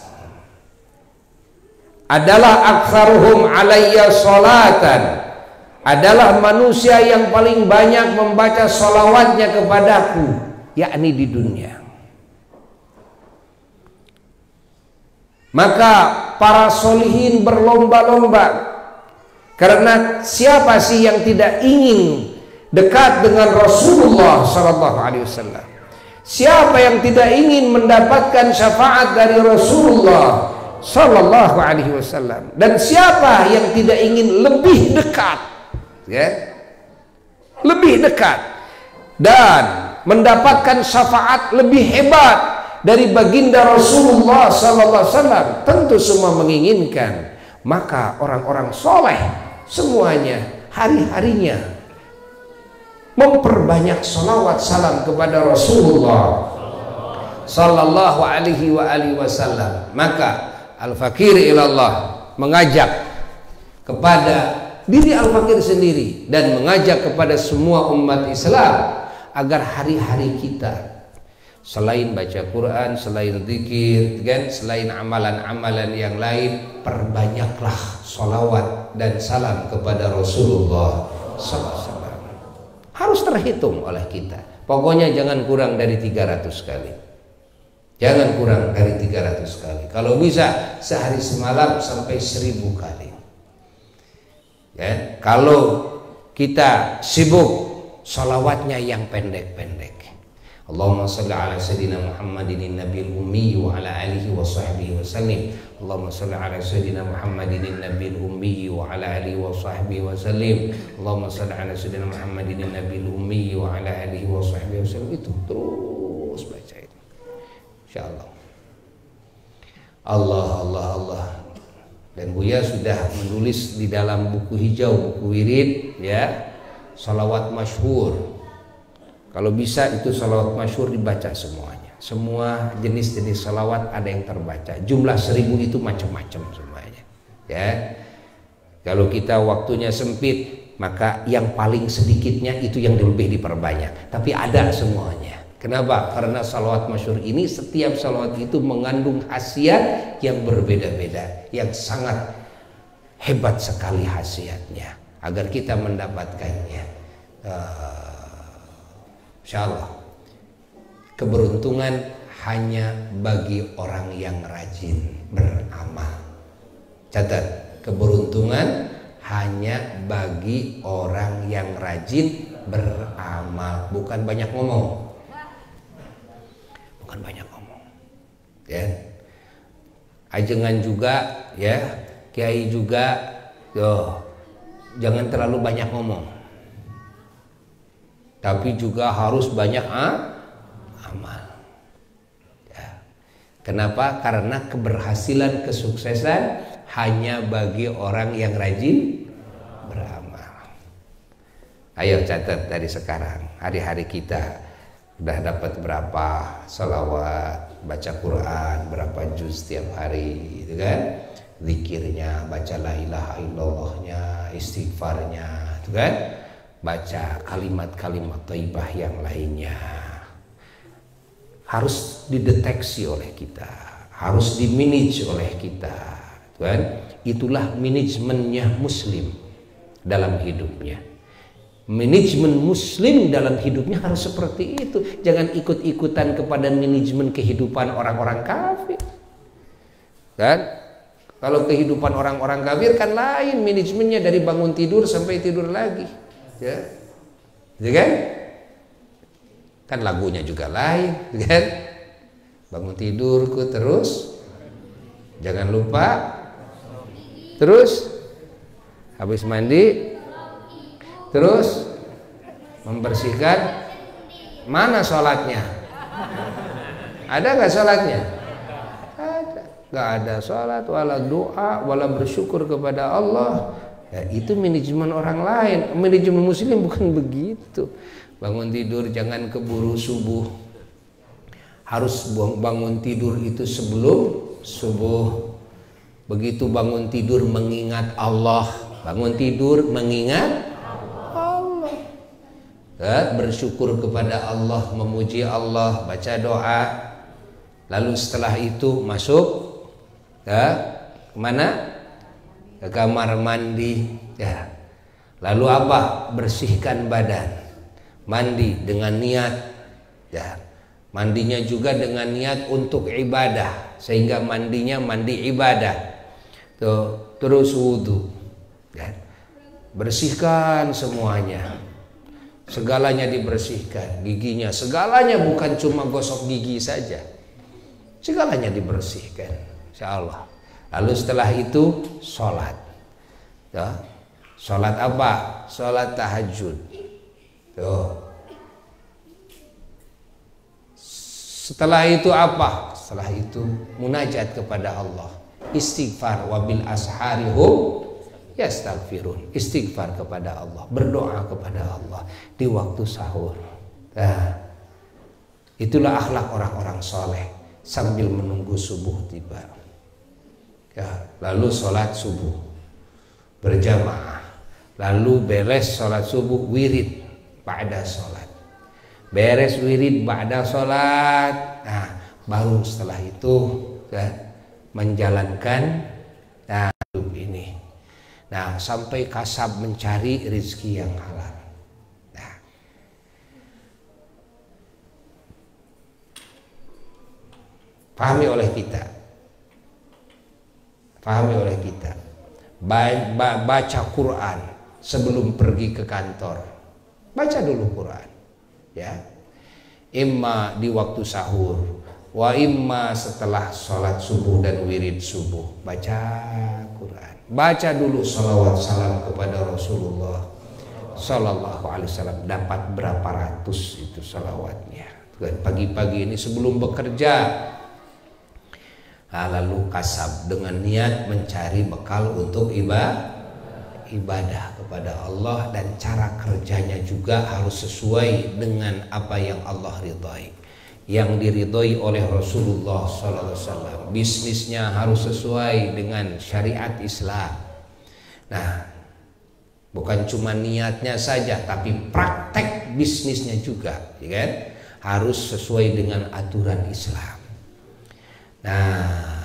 adalah aktsaruhum alayya salatan, adalah manusia yang paling banyak membaca salawatnya kepadaku, yakni di dunia. Maka para solihin berlomba-lomba, karena siapa sih yang tidak ingin dekat dengan Rasulullah SAW? Siapa yang tidak ingin mendapatkan syafaat dari Rasulullah SAW? Dan siapa yang tidak ingin lebih dekat, ya, lebih dekat dan mendapatkan syafaat lebih hebat dari baginda Rasulullah SAW? Tentu semua menginginkan. Maka orang-orang soleh semuanya hari-harinya memperbanyak salawat salam kepada Rasulullah sallallahu alaihi wasallam. Maka al-fakir ilallah mengajak kepada diri al-fakir sendiri dan mengajak kepada semua umat Islam agar hari-hari kita Selain baca Quran, selain zikir, kan, selain amalan-amalan yang lain, perbanyaklah sholawat dan salam kepada Rasulullah SAW. Harus terhitung oleh kita. Pokoknya jangan kurang dari 300 kali. Jangan kurang dari 300 kali. Kalau bisa sehari semalam sampai 1000 kali. Ya, kalau kita sibuk, sholawatnya yang pendek-pendek. Allahumma salli ala sayyidina Muhammadin nabiyil ummi wa ala alihi wa sahbihi wa sallim. Allahumma salli ala sayyidina Muhammadin nabiyil ummi wa ala alihi wa sahbihi wa sallim. Allahumma salli ala sayyidina Muhammadin nabiyil ummi wa ala alihi wa sahbihi wa sallim. Itu terus baca itu. Insyaallah. Allah. Dan Buya sudah menulis di dalam buku hijau, buku wirid, ya, salawat masyhur. Kalau bisa itu salawat masyhur dibaca semuanya. Semua jenis-jenis salawat ada yang terbaca. Jumlah 1000 itu macam-macam semuanya. Ya. Kalau kita waktunya sempit, maka yang paling sedikitnya itu yang lebih diperbanyak. Tapi ada semuanya. Kenapa? Karena salawat masyhur ini, setiap salawat itu mengandung khasiat yang berbeda-beda, yang sangat hebat sekali khasiatnya. Agar kita mendapatkannya, insyaallah, keberuntungan hanya bagi orang yang rajin beramal. Catat, keberuntungan hanya bagi orang yang rajin beramal, bukan banyak ngomong. Bukan banyak ngomong. Ya. Ajengan juga, ya, kiai juga, jangan terlalu banyak ngomong. Tapi juga harus banyak amal. Ya. Kenapa? Karena keberhasilan, kesuksesan hanya bagi orang yang rajin beramal. Ayo catat dari sekarang, hari-hari kita udah dapat berapa salawat, baca Quran berapa juz setiap hari, gitu kan? Zikirnya, baca la ilaha illallahnya, istighfarnya, gitu kan? Baca kalimat-kalimat thayyibah yang lainnya. Harus dideteksi oleh kita, harus dimanage oleh kita, kan? Itulah manajemennya muslim dalam hidupnya. Manajemen muslim dalam hidupnya harus seperti itu. Jangan ikut-ikutan kepada manajemen kehidupan orang-orang kafir, kan? Kalau kehidupan orang-orang kafir kan lain manajemennya, dari bangun tidur sampai tidur lagi. Ya, kan? Kan lagunya juga lain, kan? Bangun tidurku terus, jangan lupa, terus habis mandi, terus membersihkan. Mana sholatnya? Ada nggak sholatnya? Ada. Nggak ada sholat, wala doa, wala bersyukur kepada Allah. Ya, itu manajemen orang lain. Manajemen muslim bukan begitu. Bangun tidur jangan keburu subuh. Harus bangun tidur itu sebelum subuh. Begitu bangun tidur mengingat Allah. Bangun tidur mengingat Allah. Ya, bersyukur kepada Allah, memuji Allah, baca doa. Lalu setelah itu masuk, ya, kemana? Ke kamar mandi, ya. Lalu apa? Bersihkan badan. Mandi dengan niat, ya. Mandinya juga dengan niat untuk ibadah, sehingga mandinya mandi ibadah. Tuh, terus wudu, ya. Bersihkan semuanya. Segalanya dibersihkan, giginya, segalanya, bukan cuma gosok gigi saja. Segalanya dibersihkan, insyaallah. Lalu setelah itu sholat, ya. Sholat apa? Sholat tahajud. Tuh. Setelah itu apa? Setelah itu munajat kepada Allah, istighfar, wabil asharihum yastaghfirun. Istighfar kepada Allah, berdoa kepada Allah di waktu sahur. Nah, itulah akhlak orang-orang soleh sambil menunggu subuh tiba. Ya, lalu sholat subuh berjamaah, lalu beres sholat subuh wirid pada sholat. beres wirid ba'da sholat, nah baru setelah itu menjalankan hidup ini. Nah, sampai kasab mencari rezeki yang halal. Nah, pahami oleh kita, baca Quran sebelum pergi ke kantor. Baca dulu Quran, ya. Imma di waktu sahur, wa imma setelah sholat subuh dan wirid subuh. Baca Quran. Baca dulu salawat salam kepada Rasulullah Sallallahu Alaihi Wasallam. Dapat berapa ratus itu salawatnya. Pagi-pagi ini sebelum bekerja. Nah, lalu kasab dengan niat mencari bekal untuk ibadah kepada Allah, dan cara kerjanya juga harus sesuai dengan apa yang Allah ridhai, yang diridhoi oleh Rasulullah SAW. Bisnisnya harus sesuai dengan syariat Islam. Nah, bukan cuma niatnya saja, tapi praktek bisnisnya juga, ya kan? Harus sesuai dengan aturan Islam. Nah,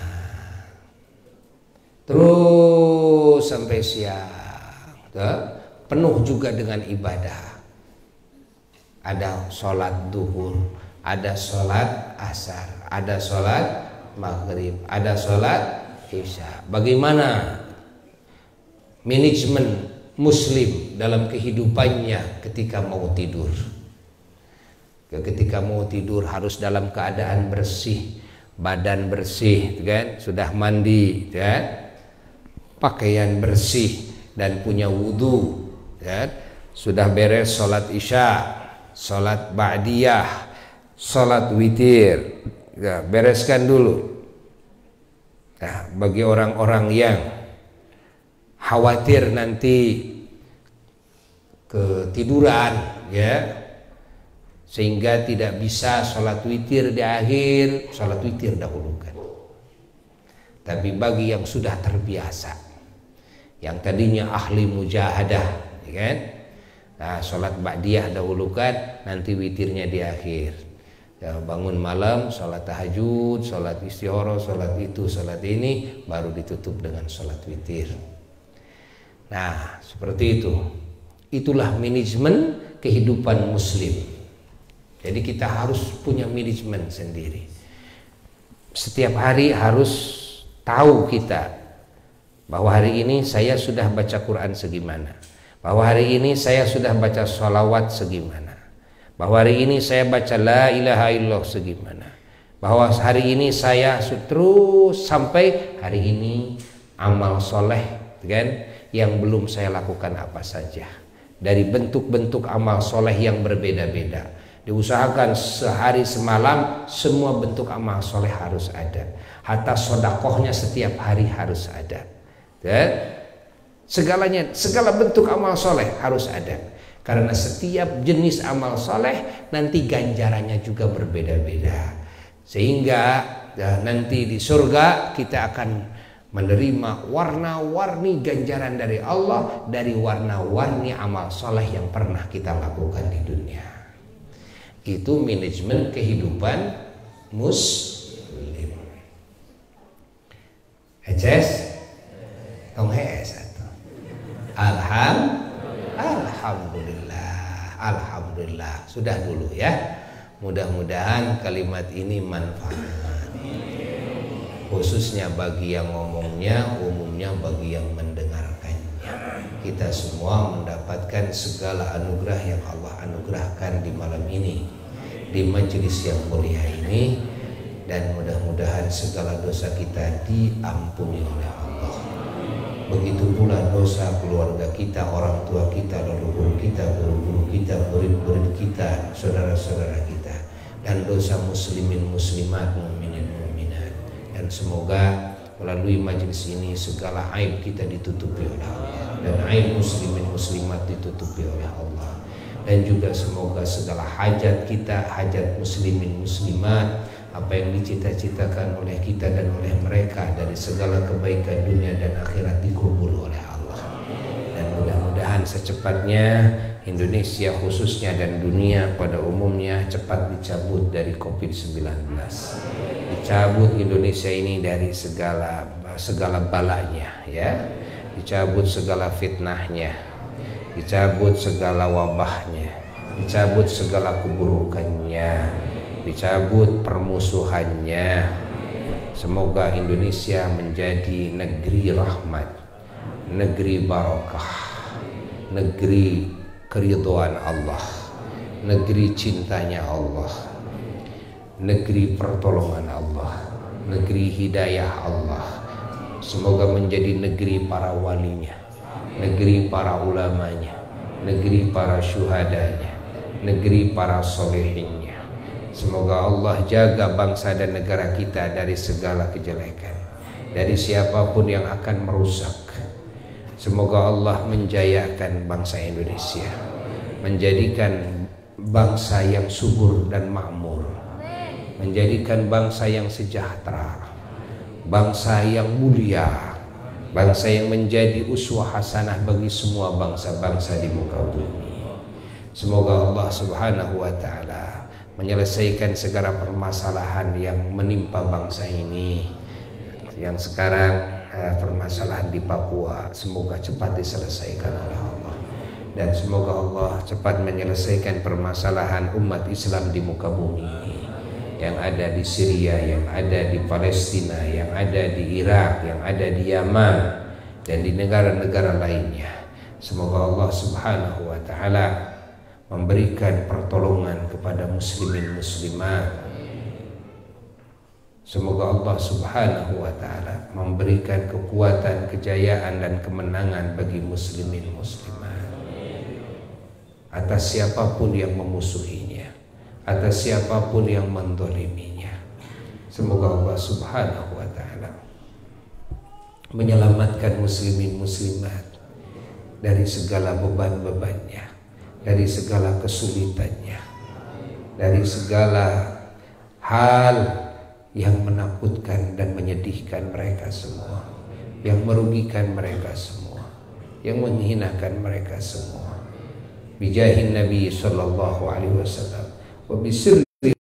terus sampai siang, penuh juga dengan ibadah. Ada sholat duhur, ada sholat asar, ada sholat maghrib, ada sholat isya. Bagaimana manajemen muslim dalam kehidupannya ketika mau tidur? Ketika mau tidur harus dalam keadaan bersih, badan bersih, kan? Sudah mandi, kan? Pakaian bersih dan punya wudhu, kan? Sudah beres sholat isya, sholat ba'diyah, sholat witir, ya, bereskan dulu. Nah, bagi orang-orang yang khawatir nanti ketiduran, ya, sehingga tidak bisa sholat witir di akhir, sholat witir dahulukan. Tapi bagi yang sudah terbiasa, yang tadinya ahli mujahadah, ya kan? Nah, sholat ba'diyah dahulukan, nanti witirnya di akhir. Ya, bangun malam, sholat tahajud, sholat istihara, sholat itu, sholat ini, baru ditutup dengan sholat witir. Nah, seperti itu. Itulah manajemen kehidupan muslim. Jadi kita harus punya manajemen sendiri. Setiap hari harus tahu kita bahwa hari ini saya sudah baca Quran segimana, bahwa hari ini saya sudah baca sholawat segimana, bahwa hari ini saya baca la ilaha illallah segimana, bahwa hari ini saya terus sampai hari ini amal soleh, kan, yang belum saya lakukan apa saja. Dari bentuk-bentuk amal soleh yang berbeda-beda, diusahakan sehari semalam semua bentuk amal soleh harus ada. Hatta sodakohnya setiap hari harus ada, ya? Segalanya, segala bentuk amal soleh harus ada. Karena setiap jenis amal soleh nanti ganjarannya juga berbeda-beda. Sehingga ya, nanti di surga kita akan menerima warna-warni ganjaran dari Allah, dari warna-warni amal soleh yang pernah kita lakukan di dunia. Itu manajemen kehidupan muslim. Heces, tong hees atau alhamdulillah. Sudah dulu ya. Mudah-mudahan kalimat ini manfaat. Khususnya bagi yang ngomongnya, umumnya bagi yang mendengarkannya. Kita semua mendapatkan segala anugerah yang Allah anugerahkan di malam ini, di majelis yang mulia ini, dan mudah-mudahan segala dosa kita diampuni oleh Allah. Begitu pula dosa keluarga kita, orang tua kita, leluhur kita, guru-guru kita, murid-murid kita, saudara-saudara kita, dan dosa muslimin muslimat, mukminin mukminat. Dan semoga melalui majelis ini segala aib kita ditutupi oleh Allah, dan aib muslimin muslimat ditutupi oleh Allah. Dan juga semoga segala hajat kita, hajat muslimin muslimat, apa yang dicita-citakan oleh kita dan oleh mereka dari segala kebaikan dunia dan akhirat dikabul oleh Allah. Dan mudah-mudahan secepatnya Indonesia khususnya dan dunia pada umumnya cepat dicabut dari COVID-19. Dicabut Indonesia ini dari segala balanya, ya. Dicabut segala fitnahnya, dicabut segala wabahnya, dicabut segala keburukannya, dicabut permusuhannya. Semoga Indonesia menjadi negeri rahmat, negeri barakah, negeri keridhaan Allah, negeri cintanya Allah, negeri pertolongan Allah, negeri hidayah Allah. Semoga menjadi negeri para walinya, negeri para ulamanya, negeri para syuhadanya, negeri para solehinnya. Semoga Allah jaga bangsa dan negara kita dari segala kejelekan, dari siapapun yang akan merusak. Semoga Allah menjayakan bangsa Indonesia, menjadikan bangsa yang subur dan makmur, menjadikan bangsa yang sejahtera, bangsa yang mulia, bangsa yang menjadi uswah hasanah bagi semua bangsa-bangsa di muka bumi. Semoga Allah Subhanahu wa ta'ala menyelesaikan segala permasalahan yang menimpa bangsa ini. Yang sekarang permasalahan di Papua semoga cepat diselesaikan oleh Allah, dan semoga Allah cepat menyelesaikan permasalahan umat Islam di muka bumi yang ada di Syria, yang ada di Palestina, yang ada di Irak, yang ada di Yaman dan di negara-negara lainnya. Semoga Allah Subhanahu wa ta'ala memberikan pertolongan kepada muslimin muslimat. Semoga Allah Subhanahu wa ta'ala memberikan kekuatan, kejayaan dan kemenangan bagi muslimin muslimat atas siapapun yang memusuhinya, atas siapapun yang mendoliminya. Semoga Allah Subhanahu wa ta'ala menyelamatkan muslimin muslimat dari segala beban-bebannya, dari segala kesulitannya, dari segala hal yang menakutkan dan menyedihkan mereka semua, yang merugikan mereka semua, yang menghinakan mereka semua. Bijahin Nabi sallallahu alaihi wasallam wa bisirri.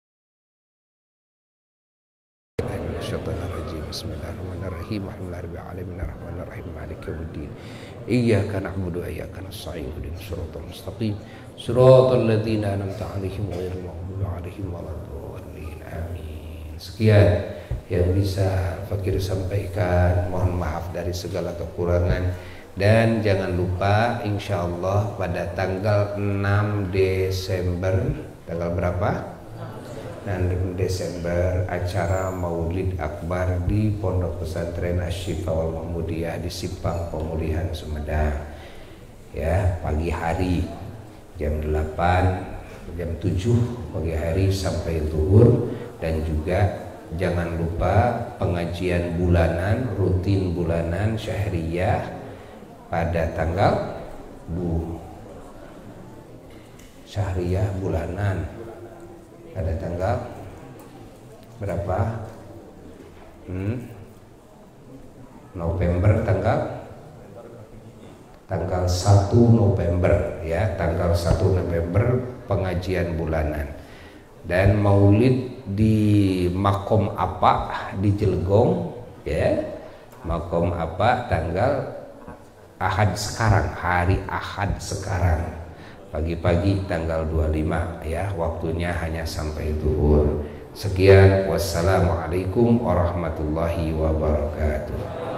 Bismillahirrahmanirrahim. Alhamdulillahirrahmanirrahim. Maliki yaumiddin. Iyyaka na'budu wa iyyaka nasta'in. Ihdinas siratal mustaqim. Siratal ladzina an'amta 'alaihim ghairil maghdubi 'alaihim waladdallin. Amin. Sekian yang bisa Fakir sampaikan. Mohon maaf dari segala kekurangan, dan jangan lupa insyaallah pada tanggal 6 Desember, tanggal berapa? 6 Desember acara Maulid Akbar di Pondok Pesantren Asy-Syifa wal Mahmudiyah di Simpang Pemulihan Sumedang. Ya, pagi hari jam 8, jam 7 pagi hari sampai zuhur. Dan juga jangan lupa pengajian bulanan, rutin bulanan syahriyah pada tanggal syahriyah bulanan pada tanggal berapa? November, tanggal 1 November ya, tanggal 1 November pengajian bulanan. Dan maulid di Makom Apa di Jelgong ya, Makom Apa tanggal Ahad sekarang, hari Ahad sekarang pagi-pagi tanggal 25 ya, waktunya hanya sampai zuhur. Sekian, wassalamualaikum warahmatullahi wabarakatuh.